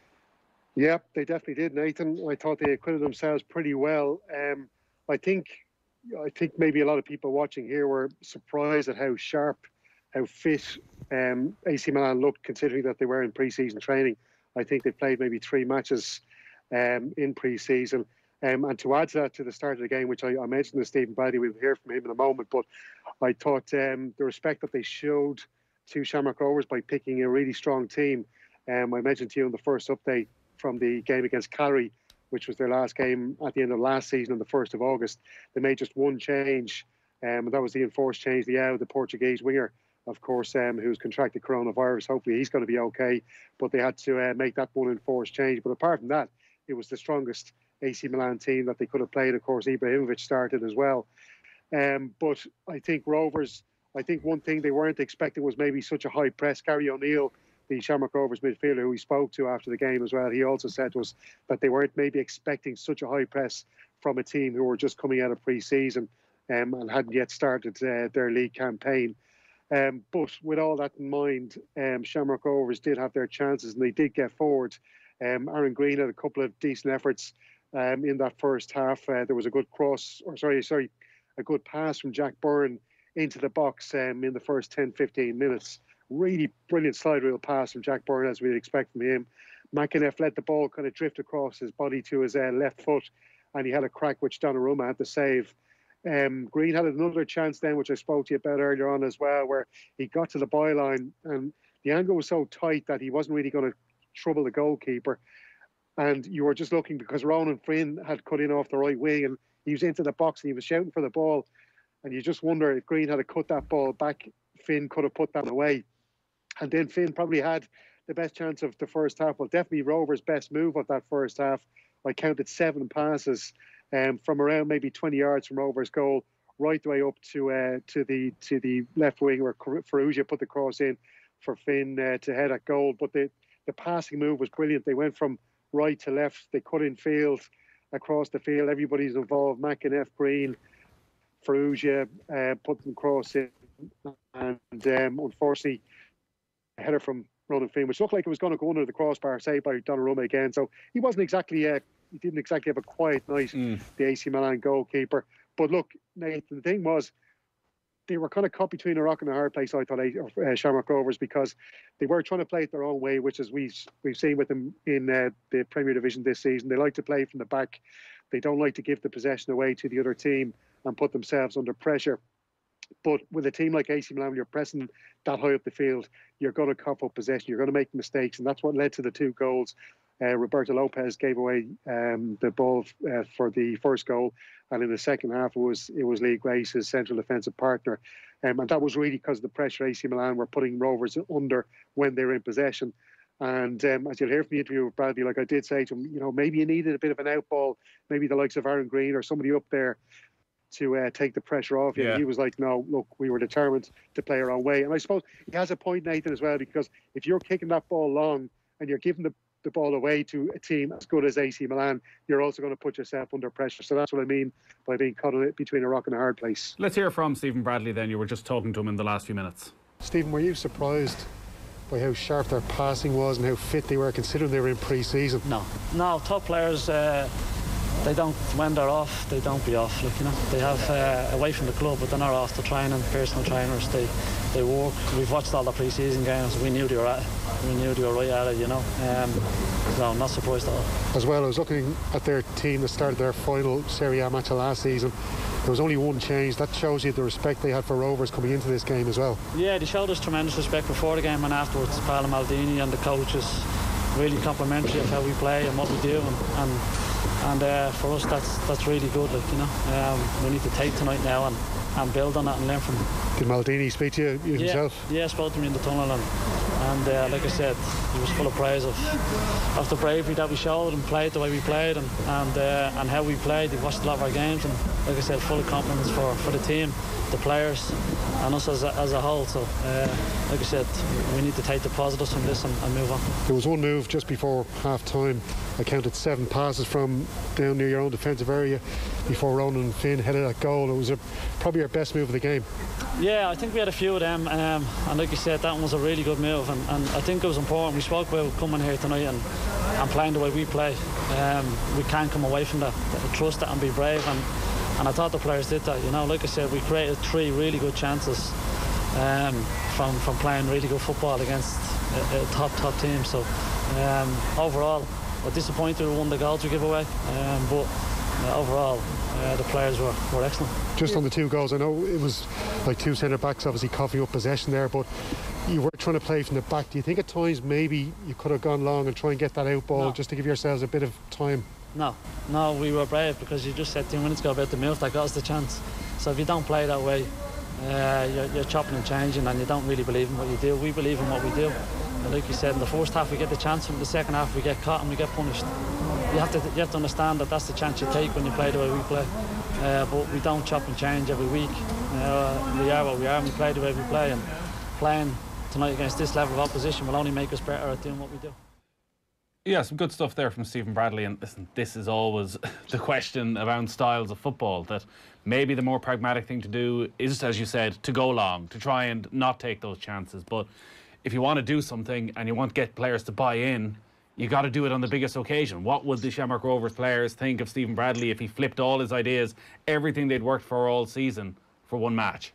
Yeah, they definitely did, Nathan. I thought they acquitted themselves pretty well. Um, I think, I think maybe a lot of people watching here were surprised at how sharp, how fit um, A C Milan looked, considering that they were in pre-season training. I think they played maybe three matches um, in pre-season. Um, and to add to that, to the start of the game, which I, I mentioned to Stephen Brady, we'll hear from him in a moment, but I thought um, the respect that they showed to Shamrock Rovers by picking a really strong team. Um, I mentioned to you in the first update from the game against Calgary, which was their last game at the end of last season on the first of August. They made just one change, um, and that was the enforced change, the out, the Portuguese winger, of course, um, who's contracted coronavirus. Hopefully he's going to be okay, but they had to uh, make that one enforced change. But apart from that, it was the strongest A C Milan team that they could have played. Of course, Ibrahimovic started as well. Um, but I think Rovers, I think one thing they weren't expecting was maybe such a high press. Gary O'Neill, the Shamrock Rovers midfielder who we spoke to after the game as well, he also said was that they weren't maybe expecting such a high press from a team who were just coming out of pre-season um, and hadn't yet started uh, their league campaign. Um, but with all that in mind, um, Shamrock Rovers did have their chances and they did get forward. Um, Aaron Green had a couple of decent efforts um, in that first half. Uh, there was a good cross, or sorry, sorry, a good pass from Jack Byrne into the box um, in the first ten, fifteen minutes. Really brilliant slide reel pass from Jack Byrne, as we'd expect from him. McAneff let the ball kind of drift across his body to his uh, left foot, and he had a crack which Donnarumma had to save. Um, Green had another chance then, which I spoke to you about earlier on as well, where he got to the byline and the angle was so tight that he wasn't really going to trouble the goalkeeper. And you were just looking because Ronan Flynn had cut in off the right wing and he was into the box and he was shouting for the ball. And you just wonder if Green had to cut that ball back, Finn could have put that away. And then Finn probably had the best chance of the first half. Well, definitely Rovers' best move of that first half. I counted seven passes um, from around maybe twenty yards from Rovers' goal, right the way up to uh, to the to the left wing where Ferrugia put the cross in for Finn uh, to head at goal. But the, the passing move was brilliant. They went from right to left. They cut in field across the field. Everybody's involved. McAneff, Green, Ferrugia uh, put them cross in. And um, unfortunately, a header from Ronan Finn, which looked like it was going to go under the crossbar, saved by Donnarumma again. So he wasn't exactly, uh, he didn't exactly have a quiet night, mm. the A C Milan goalkeeper. But look, Nathan, the thing was, they were kind of caught between a rock and a hard place, I thought, uh, Shamrock Rovers, because they were trying to play it their own way, which is we've, we've seen with them in uh, the Premier Division this season. They like to play from the back. They don't like to give the possession away to the other team and put themselves under pressure. But with a team like A C Milan, when you're pressing that high up the field, you're going to cough up possession. You're going to make mistakes, and that's what led to the two goals. Uh, Roberto Lopez gave away um, the ball uh, for the first goal, and in the second half it was it was Lee Grace, his central defensive partner, um, and that was really because of the pressure A C Milan were putting Rovers under when they were in possession. And um, as you'll hear from the interview with Bradley, like I did say to him, you know, maybe you needed a bit of an outball, maybe the likes of Aaron Green or somebody up there to uh, take the pressure off you. Yeah. And he was like, no, look, we were determined to play our own way. And I suppose he has a point, Nathan, as well, because if you're kicking that ball long and you're giving the, the ball away to a team as good as A C Milan, you're also going to put yourself under pressure. So that's what I mean by being caught between a rock and a hard place. Let's hear from Stephen Bradley then. You were just talking to him in the last few minutes. Stephen, were you surprised by how sharp their passing was and how fit they were, considering they were in pre-season? No, no, top players, uh, they don't, when they're off, they don't be off. Like, you know, they have uh, away from the club, but they're not off. They're training, personal trainers. They they work. We've watched all the pre-season games. We knew they were at it. We knew they were right at it. You know, um, so I'm not surprised at all. As well, I was looking at their team that started their final Serie A match last season. There was only one change. That shows you the respect they had for Rovers coming into this game as well. Yeah, they showed us tremendous respect before the game and afterwards. Paolo Maldini and the coaches really complimentary of how we play and what we do, and and, and uh, for us that's that's really good. Like, you know, um, we need to take tonight now and, and build on that and learn from them. Did Maldini speak to you, you yeah, himself? Yeah, spoke to me in the tunnel, and and uh, like I said, he was full of praise of of the bravery that we showed and played the way we played, and and uh, and how we played. He watched a lot of our games, and like I said, full of compliments for, for the team, the players, and us as a, as a whole. So uh, like I said, we need to take the positives from this and, and move on. There was one move just before half time. I counted seven passes from down near your own defensive area before Ronan Finn headed that goal. It was a, probably our best move of the game. Yeah, I think we had a few of them, um, and like you said, that one was a really good move, and, and I think it was important. We spoke about coming here tonight and, and playing the way we play. Um, we can't come away from that. Trust it and be brave, and, and I thought the players did that. You know, like I said, we created three really good chances um, from from playing really good football against a, a top top team. So um, overall, we're disappointed we won the goals we give away, um, but uh, overall uh, the players were, were excellent. Just on the two goals, I know it was like two centre backs obviously coughing up possession there, but you were trying to play from the back. Do you think at times maybe you could have gone long and try and get that out ball, no, just to give yourselves a bit of time? No, no, we were brave, because you just said two minutes ago about the move that got us the chance. So if you don't play that way, uh, you're, you're chopping and changing, and you don't really believe in what you do. We believe in what we do. And like you said, in the first half we get the chance, in the second half we get caught and we get punished. You have to you have to understand that that's the chance you take when you play the way we play. Uh, but we don't chop and change every week. Uh, we are what we are, and we play the way we play. And playing tonight against this level of opposition will only make us better at doing what we do. Yeah, some good stuff there from Stephen Bradley. And listen, this is always the question around styles of football, that maybe the more pragmatic thing to do is, as you said, to go long, to try and not take those chances. But if you want to do something and you want to get players to buy in, you got to do it on the biggest occasion. What would the Shamrock Rovers players think of Stephen Bradley if he flipped all his ideas, everything they'd worked for all season, for one match?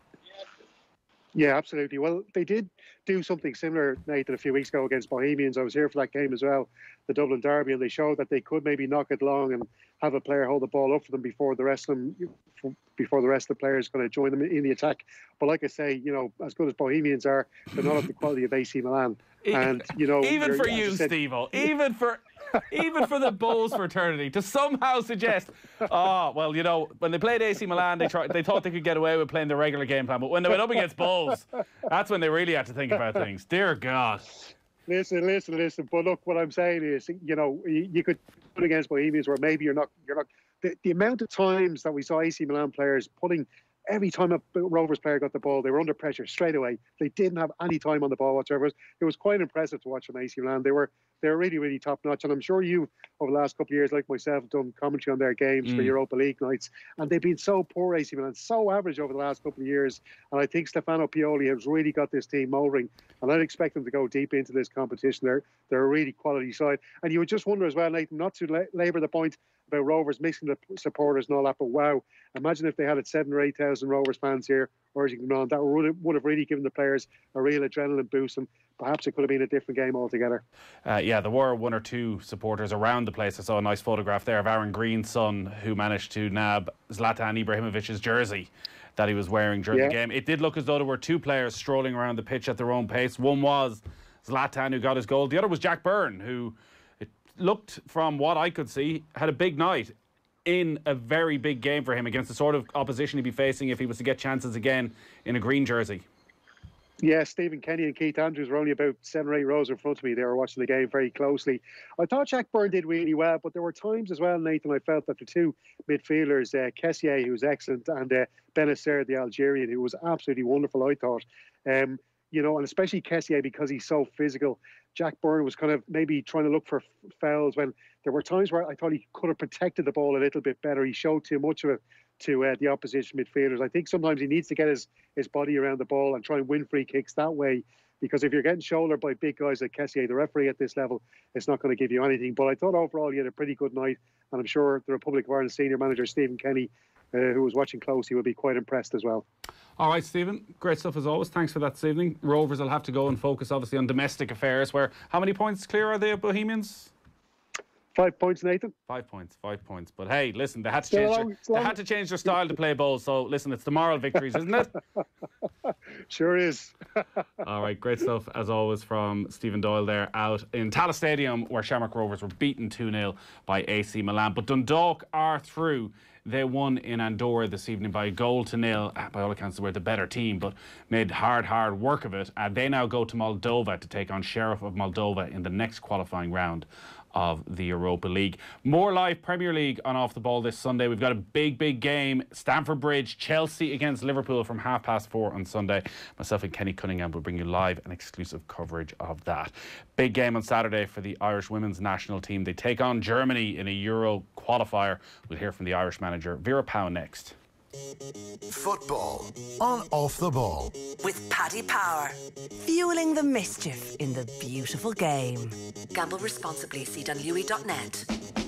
Yeah, absolutely. Well, they did do something similar, Nathan, a few weeks ago against Bohemians. I was here for that game as well, the Dublin Derby, and they showed that they could maybe knock it long and have a player hold the ball up for them before the rest of them, before the rest of the players going to join them in the attack. But like I say, you know, as good as Bohemians are, they're not of the quality of A C Milan. And you know, even for you, Steve-O, even for even for the Bowes fraternity to somehow suggest, oh well, you know, when they played A C Milan, they tried, they thought they could get away with playing the regular game plan, but when they went up against Bowes, that's when they really had to think about things. Dear God. Listen, listen, listen. But look, what I'm saying is, you know, you, you could put against Bohemians where maybe you're not, you're not. The, the amount of times that we saw A C Milan players putting. Every time a Rovers player got the ball, they were under pressure straight away. They didn't have any time on the ball whatsoever. It was quite impressive to watch from A C Milan. They were they were really, really top notch. And I'm sure you, over the last couple of years, like myself, have done commentary on their games mm. for Europa League nights. And they've been so poor, A C Milan, so average over the last couple of years. And I think Stefano Pioli has really got this team mouldering. And I'd expect them to go deep into this competition. They're they're a really quality side. And you would just wonder as well, Nathan, not to la- labour the point about Rovers missing the supporters and all that, but wow, imagine if they had seven or eight thousand Rovers fans here urging them on. That would have, would have really given the players a real adrenaline boost, and perhaps it could have been a different game altogether. Uh, yeah, there were one or two supporters around the place. I saw a nice photograph there of Aaron Green's son, who managed to nab Zlatan Ibrahimovic's jersey that he was wearing during yeah. the game. It did look as though there were two players strolling around the pitch at their own pace. One was Zlatan, who got his goal. The other was Jack Byrne, who, it looked, from what I could see, had a big night in a very big game for him against the sort of opposition he'd be facing if he was to get chances again in a green jersey. Yeah, Stephen Kenny and Keith Andrews were only about seven or eight rows in front of me. They were watching the game very closely. I thought Jack Byrne did really well, but there were times as well, Nathan, I felt that the two midfielders, uh, Kessié, who was excellent, and uh, Benacer, the Algerian, who was absolutely wonderful, I thought. Um, you know, and especially Kessié, because he's so physical. Jack Byrne was kind of maybe trying to look for fouls when there were times where I thought he could have protected the ball a little bit better. He showed too much of it to uh, the opposition midfielders. I think sometimes he needs to get his, his body around the ball and try and win free kicks that way, because if you're getting shouldered by big guys like Kessié, the referee at this level, it's not going to give you anything. But I thought overall he had a pretty good night, and I'm sure the Republic of Ireland senior manager Stephen Kenny, uh, who was watching closely, will be quite impressed as well. All right, Stephen, great stuff as always. Thanks for that this evening. Rovers will have to go and focus obviously on domestic affairs, where how many points clear are they, Bohemians? Five points, Nathan. Five points, five points. But hey, listen, they had to change their, they had to change their style to play bowls. So listen, it's the moral victories, isn't it? Sure is. All right, great stuff as always from Stephen Doyle there out in Tallaght Stadium, where Shamrock Rovers were beaten two nil by A C Milan. But Dundalk are through. They won in Andorra this evening by a goal to nil. By all accounts, they were the better team, but made hard, hard work of it. And they now go to Moldova to take on Sheriff of Moldova in the next qualifying round of the Europa League. More live Premier League on Off the Ball this Sunday. We've got a big, big game. Stamford Bridge, Chelsea against Liverpool from half past four on Sunday. Myself and Kenny Cunningham will bring you live and exclusive coverage of that. Big game on Saturday for the Irish women's national team. They take on Germany in a Euro qualifier. We'll hear from the Irish manager, Vera Pauw, next. Football on Off the Ball with Paddy Power, fueling the mischief in the beautiful game. Gamble responsibly. See Dunlewy dot net.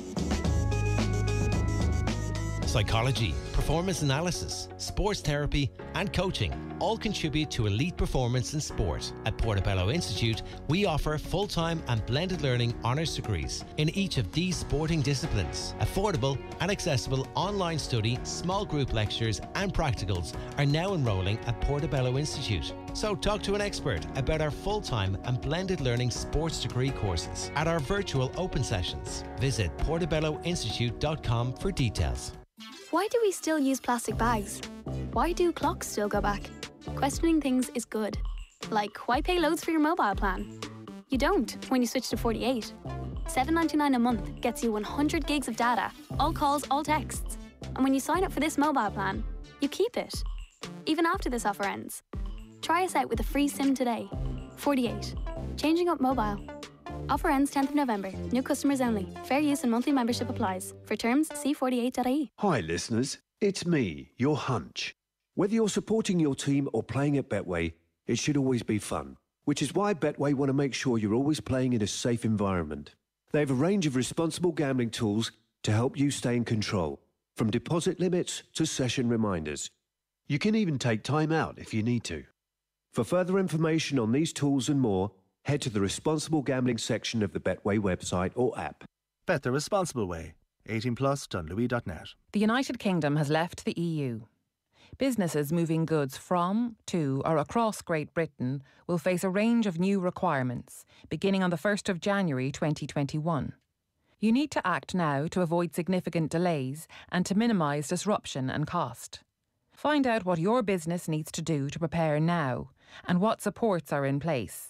Psychology, performance analysis, sports therapy and coaching all contribute to elite performance in sport. At Portobello Institute, we offer full-time and blended learning honours degrees in each of these sporting disciplines. Affordable and accessible online study, small group lectures and practicals are now enrolling at Portobello Institute. So talk to an expert about our full-time and blended learning sports degree courses at our virtual open sessions. Visit portobello institute dot com for details. Why do we still use plastic bags? Why do clocks still go back? Questioning things is good. Like, why pay loads for your mobile plan? You don't when you switch to forty-eight. seven ninety-nine a month gets you one hundred gigs of data, all calls, all texts. And when you sign up for this mobile plan, you keep it, even after this offer ends. Try us out with a free SIM today. forty-eight. Changing up mobile. Offer ends tenth of November. New customers only. Fair use and monthly membership applies. For terms, see forty-eight dot I E. Hi listeners, it's me, your hunch. Whether you're supporting your team or playing at Betway, it should always be fun. Which is why Betway want to make sure you're always playing in a safe environment. They have a range of responsible gambling tools to help you stay in control. From deposit limits to session reminders. You can even take time out if you need to. For further information on these tools and more, head to the responsible gambling section of the Betway website or app. Bet the responsible way. eighteen plus, Dunlewy dot net. The United Kingdom has left the E U. Businesses moving goods from, to or across Great Britain will face a range of new requirements, beginning on the first of January twenty twenty-one. You need to act now to avoid significant delays and to minimise disruption and cost. Find out what your business needs to do to prepare now and what supports are in place.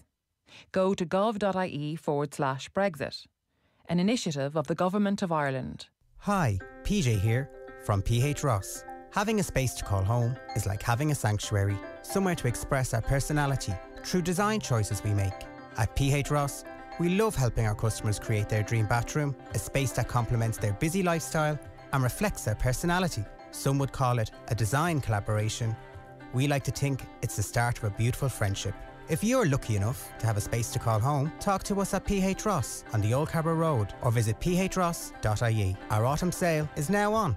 Go to gov.ie forward slash Brexit, an initiative of the Government of Ireland. Hi, P J here from P H Ross. Having a space to call home is like having a sanctuary, somewhere to express our personality through design choices we make. At P H Ross, we love helping our customers create their dream bathroom, a space that complements their busy lifestyle and reflects their personality. Some would call it a design collaboration. We like to think it's the start of a beautiful friendship. If you're lucky enough to have a space to call home, talk to us at P H Ross on the Old Carber Road or visit p h ross dot I E. Our autumn sale is now on.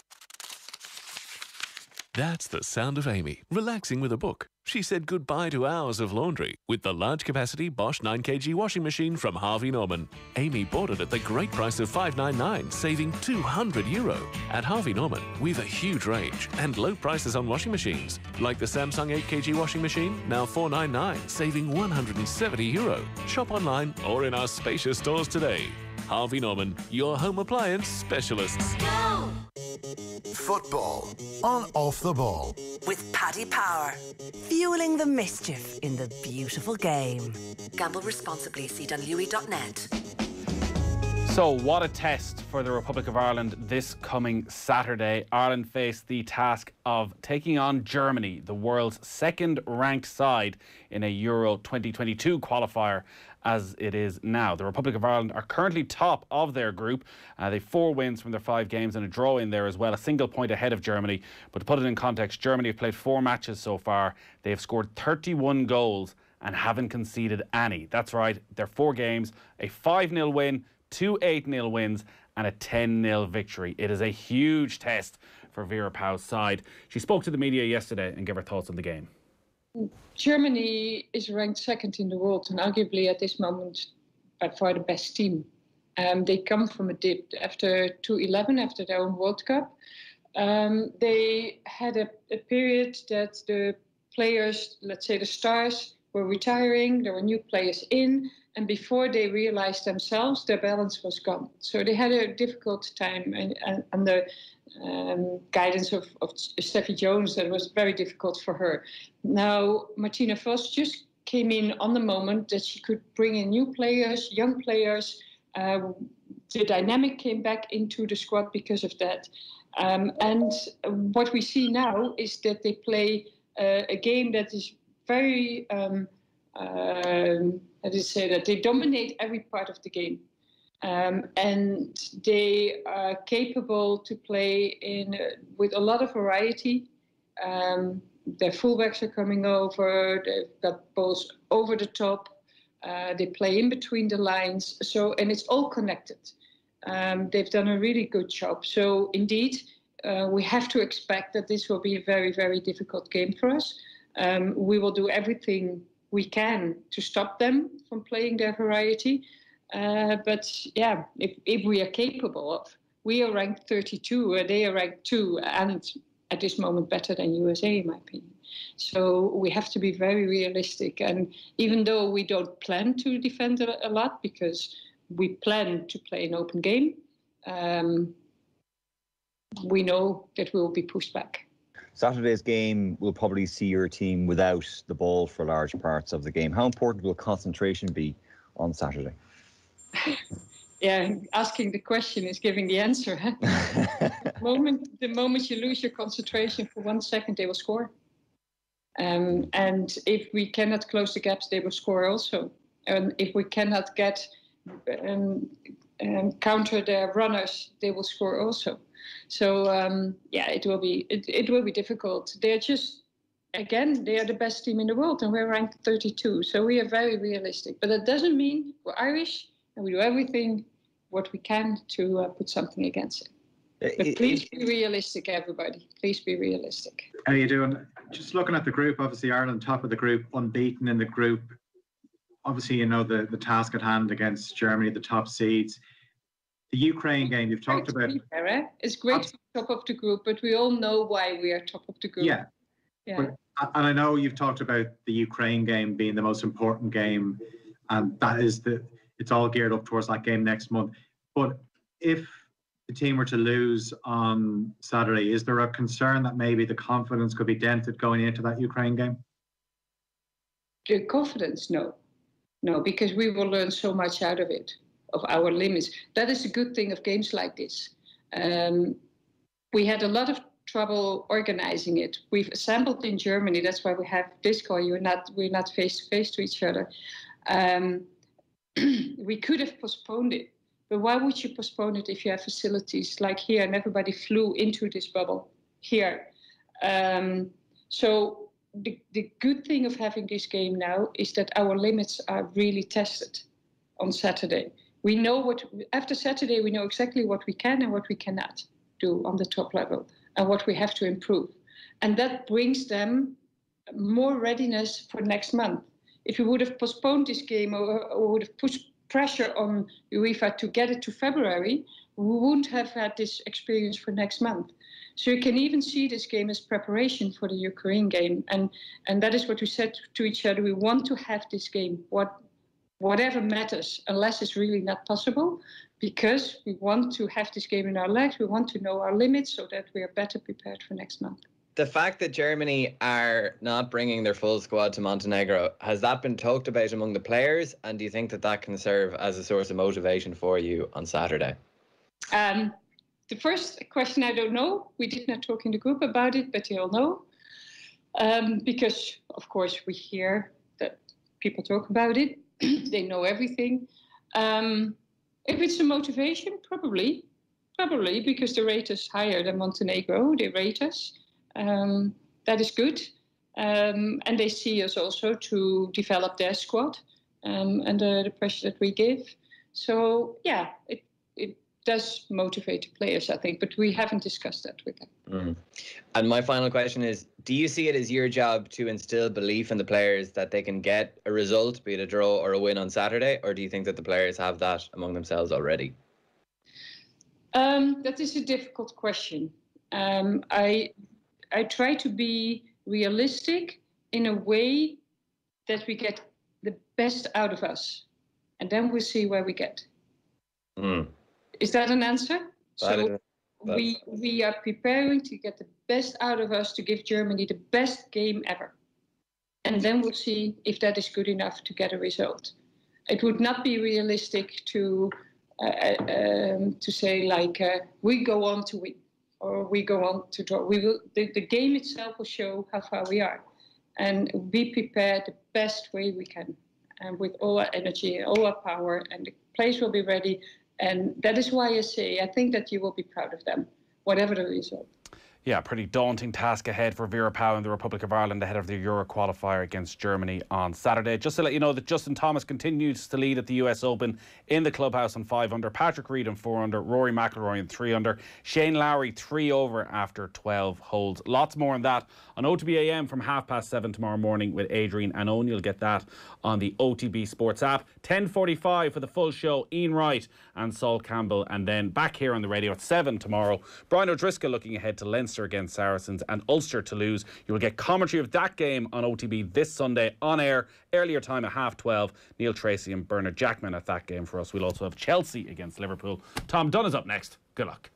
That's the sound of Amy, relaxing with a book. She said goodbye to hours of laundry with the large-capacity Bosch nine kilogram washing machine from Harvey Norman. Amy bought it at the great price of five ninety-nine, saving two hundred euro. At Harvey Norman, we've a huge range and low prices on washing machines, like the Samsung eight kilogram washing machine, now four ninety-nine, saving one hundred seventy euro. Shop online or in our spacious stores today. Harvey Norman, your home appliance specialists. Go! Football on Off the Ball. With Paddy Power. Fueling the mischief in the beautiful game. Gamble responsibly. See Dunlewy dot net. So, what a test for the Republic of Ireland this coming Saturday. Ireland face the task of taking on Germany, the world's second-ranked side in a Euro twenty twenty-two qualifier as it is now. The Republic of Ireland are currently top of their group. Uh, they have four wins from their five games and a draw in there as well, a single point ahead of Germany. But to put it in context, Germany have played four matches so far. They have scored thirty-one goals and haven't conceded any. That's right, their four games, a five nil win, two eight nil wins and a ten nil victory. It is a huge test for Vera Pauw's side. She spoke to the media yesterday and gave her thoughts on the game. Germany is ranked second in the world and arguably at this moment by far the best team. Um, they come from a dip after two eleven, after their own World Cup. Um, they had a, a period that the players, let's say the stars, were retiring. There were new players in. And before they realized themselves, their balance was gone. So they had a difficult time and, and under um, guidance of, of Steffi Jones. That was very difficult for her. Now, Martina Vos just came in on the moment that she could bring in new players, young players. Uh, the dynamic came back into the squad because of that. Um, and what we see now is that they play uh, a game that is very... Um, Um, how do you say that? They dominate every part of the game. Um, and they are capable to play in uh, with a lot of variety. Um, their fullbacks are coming over. They've got balls over the top. Uh, they play in between the lines. So, and it's all connected. Um, they've done a really good job. So indeed, uh, we have to expect that this will be a very, very difficult game for us. Um, we will do everything we can to stop them from playing their variety. Uh, but yeah, if, if we are capable of, we are ranked thirty-two, uh, they are ranked two, and at this moment better than U S A, in my opinion. So we have to be very realistic. And even though we don't plan to defend a, a lot, because we plan to play an open game, um, we know that we will be pushed back. Saturday's game will probably see your team without the ball for large parts of the game. How important will concentration be on Saturday? Yeah, asking the question is giving the answer. Huh? the, moment, the moment you lose your concentration for one second, they will score. Um, and if we cannot close the gaps, they will score also. And if we cannot get um, um, counter their runners, they will score also. So um, yeah, it will be it, it will be difficult. They're just again they are the best team in the world, and we're ranked thirty-two. So we are very realistic. But that doesn't mean we're Irish and we do everything what we can to uh, put something against it. But it, please it, be realistic, everybody. Please be realistic. How are you doing? Just looking at the group, obviously Ireland top of the group, unbeaten in the group. Obviously, you know the the task at hand against Germany, the top seeds. The Ukraine game, you've talked about. There, it's great to be top of the group, but we all know why we are top of the group. Yeah. Yeah. But, and I know you've talked about the Ukraine game being the most important game, and that is the, it's all geared up towards that game next month. But if the team were to lose on Saturday, is there a concern that maybe the confidence could be dented going into that Ukraine game? The confidence, no. No, because we will learn so much out of it. Of our limits. That is a good thing of games like this. Um, we had a lot of trouble organizing it. We've assembled in Germany. That's why we have this call. You're not, we're not face to face to each other. Um, we could have postponed it, but why would you postpone it if you have facilities like here and everybody flew into this bubble here? Um, so the, the good thing of having this game now is that our limits are really tested on Saturday. We know what, after Saturday, we know exactly what we can and what we cannot do on the top level and what we have to improve. And that brings them more readiness for next month. If we would have postponed this game or, or would have pushed pressure on UEFA to get it to February, we wouldn't have had this experience for next month. So you can even see this game as preparation for the Ukraine game. And, and that is what we said to each other. We want to have this game. What Whatever matters, unless it's really not possible, because we want to have this game in our legs. We want to know our limits so that we are better prepared for next month. The fact that Germany are not bringing their full squad to Montenegro, has that been talked about among the players? And do you think that that can serve as a source of motivation for you on Saturday? Um, the first question, I don't know. We did not talk in the group about it, but they all know. Um, because, of course, we hear that people talk about it. They know everything. Um, if it's a motivation, probably. Probably, because they rate us higher than Montenegro. They rate us. Um, that is good. Um, and they see us also to develop their squad um, under the pressure that we give. So, yeah, it, it does motivate the players, I think, but we haven't discussed that with them. Mm. And my final question is, do you see it as your job to instill belief in the players that they can get a result, be it a draw or a win on Saturday, or do you think that the players have that among themselves already? Um, that is a difficult question. Um, I... I try to be realistic in a way that we get the best out of us. And then we'll see where we get. Mm. Is that an answer? That so is, we, we are preparing to get the best out of us to give Germany the best game ever. And then we'll see if that is good enough to get a result. It would not be realistic to, uh, um, to say, like, uh, we go on to win. Or we go on to draw. We will. The, the game itself will show how far we are, and be prepared the best way we can, and with all our energy, all our power, and the players will be ready. And that is why I say I think that you will be proud of them, whatever the result. Yeah, pretty daunting task ahead for Vera Pauw and the Republic of Ireland ahead of the Euro qualifier against Germany on Saturday. Just to let you know that Justin Thomas continues to lead at the U S Open in the clubhouse on five under, Patrick Reed on four under, Rory McIlroy on three under, Shane Lowry three over after twelve holes. Lots more on that on O T B A M from half past seven tomorrow morning with Adrian and Owen. You'll get that on the O T B Sports app. ten forty-five for the full show, Ian Wright and Saul Campbell, and then back here on the radio at seven tomorrow. Brian O'Driscoll looking ahead to Leinster against Saracens and Ulster to lose. You will get commentary of that game on O T B this Sunday on air, earlier time at half twelve. Neil Tracy and Bernard Jackman at that game for us. We'll also have Chelsea against Liverpool. Tom Dunn is up next. Good luck.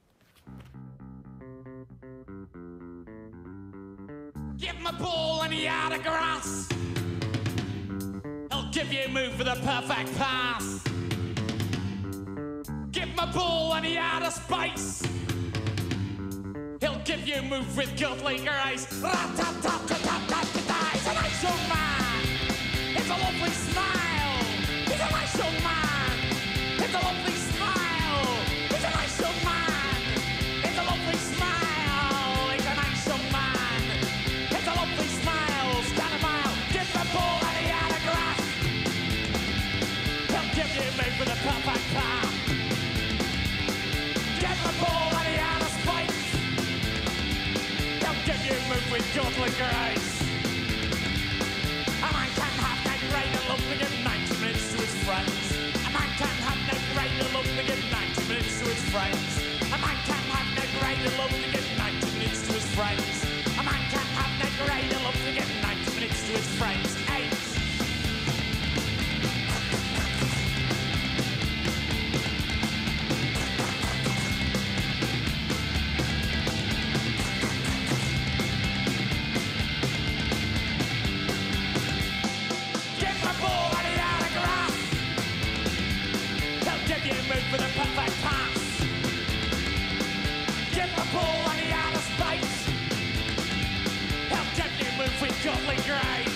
Give him a ball and he out of grass. He'll give you a move for the perfect pass. Give him a ball and he out of space. He'll give you a move with godly grace. He's a nice young man. It's a lovely smile. He's a nice young man. It's a lovely smile. He's a nice young man. It's a lovely smile. He's a nice young man. It's a lovely smile. Stand a mile. Give the ball and he out of grass. He'll give you a move with a perfect pass. Give the ball and he out of space. Give you a move with godly grace. A man can have no greater love to give ninety minutes to his friends. A man can have no greater love to give ninety minutes to his friends. A man can have no greater love to give ninety minutes to his friends. A man can have no greater love to give ninety minutes to his friends. Eight. For the perfect pass. Give the ball and he out of space. He'll give you a move with godly grace.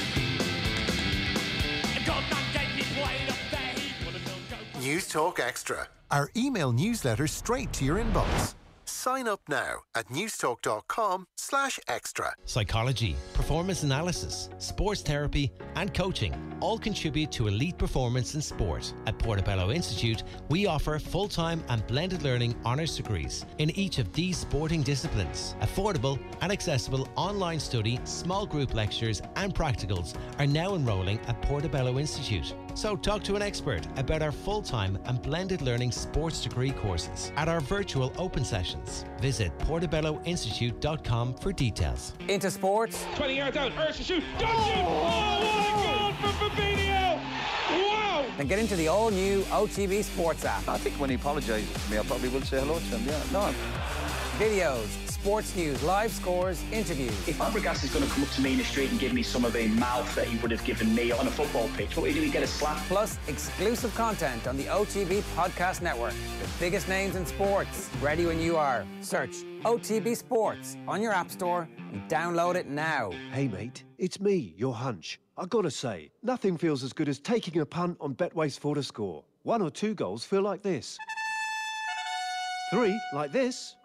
If God man gave me played up there, he would have done go. News Talk Extra, our email newsletter straight to your inbox. Sign up now at newstalk.com slash extra. Psychology, performance analysis, sports therapy and coaching all contribute to elite performance in sport. At Portobello Institute, we offer full-time and blended learning honours degrees in each of these sporting disciplines. Affordable and accessible online study, small group lectures and practicals are now enrolling at Portobello Institute. So talk to an expert about our full-time and blended learning sports degree courses at our virtual open sessions. Visit portobello institute dot com for details. Into sports. twenty yards out. Ursa shoot. Don't shoot. Oh, what a goal from Fabinho. Wow. then get into the all-new O T B Sports app. I think when he apologises to me, I probably will say hello to him, yeah. No. Videos, sports news, live scores, interviews. If Fabregas is going to come up to me in the street and give me some of the mouth that he would have given me on a football pitch, what would he do? He'd get a slap. Plus, exclusive content on the O T B Podcast Network. The biggest names in sports, ready when you are. Search O T B Sports on your app store and download it now. Hey mate, it's me, your hunch. I gotta say, nothing feels as good as taking a punt on Betway's for to score. One or two goals feel like this. Three like this.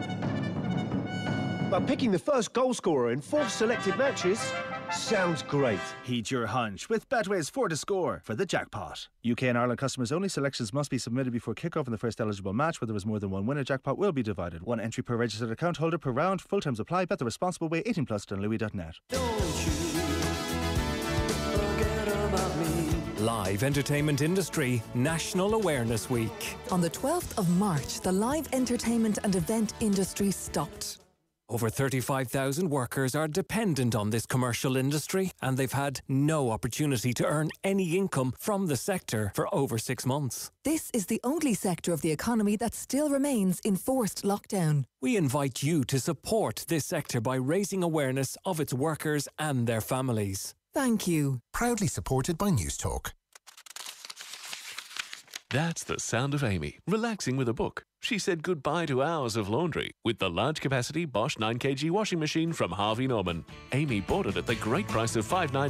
But picking the first goal scorer in four selected matches sounds great. Heed your hunch with Betway's four to score for the jackpot. U K and Ireland customers only. Selections must be submitted before kick-off in the first eligible match. Where there is more than one winner, jackpot will be divided. One entry per registered account holder per round. Full terms apply. Bet the responsible way. eighteen plus on louis dot net. Live Entertainment Industry National Awareness Week. On the twelfth of March, the live entertainment and event industry stopped. Over thirty-five thousand workers are dependent on this commercial industry, and they've had no opportunity to earn any income from the sector for over six months. This is the only sector of the economy that still remains in forced lockdown. We invite you to support this sector by raising awareness of its workers and their families. Thank you. Proudly supported by News Talk. That's the sound of Amy, relaxing with a book. She said goodbye to hours of laundry with the large capacity Bosch nine kilogram washing machine from Harvey Norman. Amy bought it at the great price of five thousand nine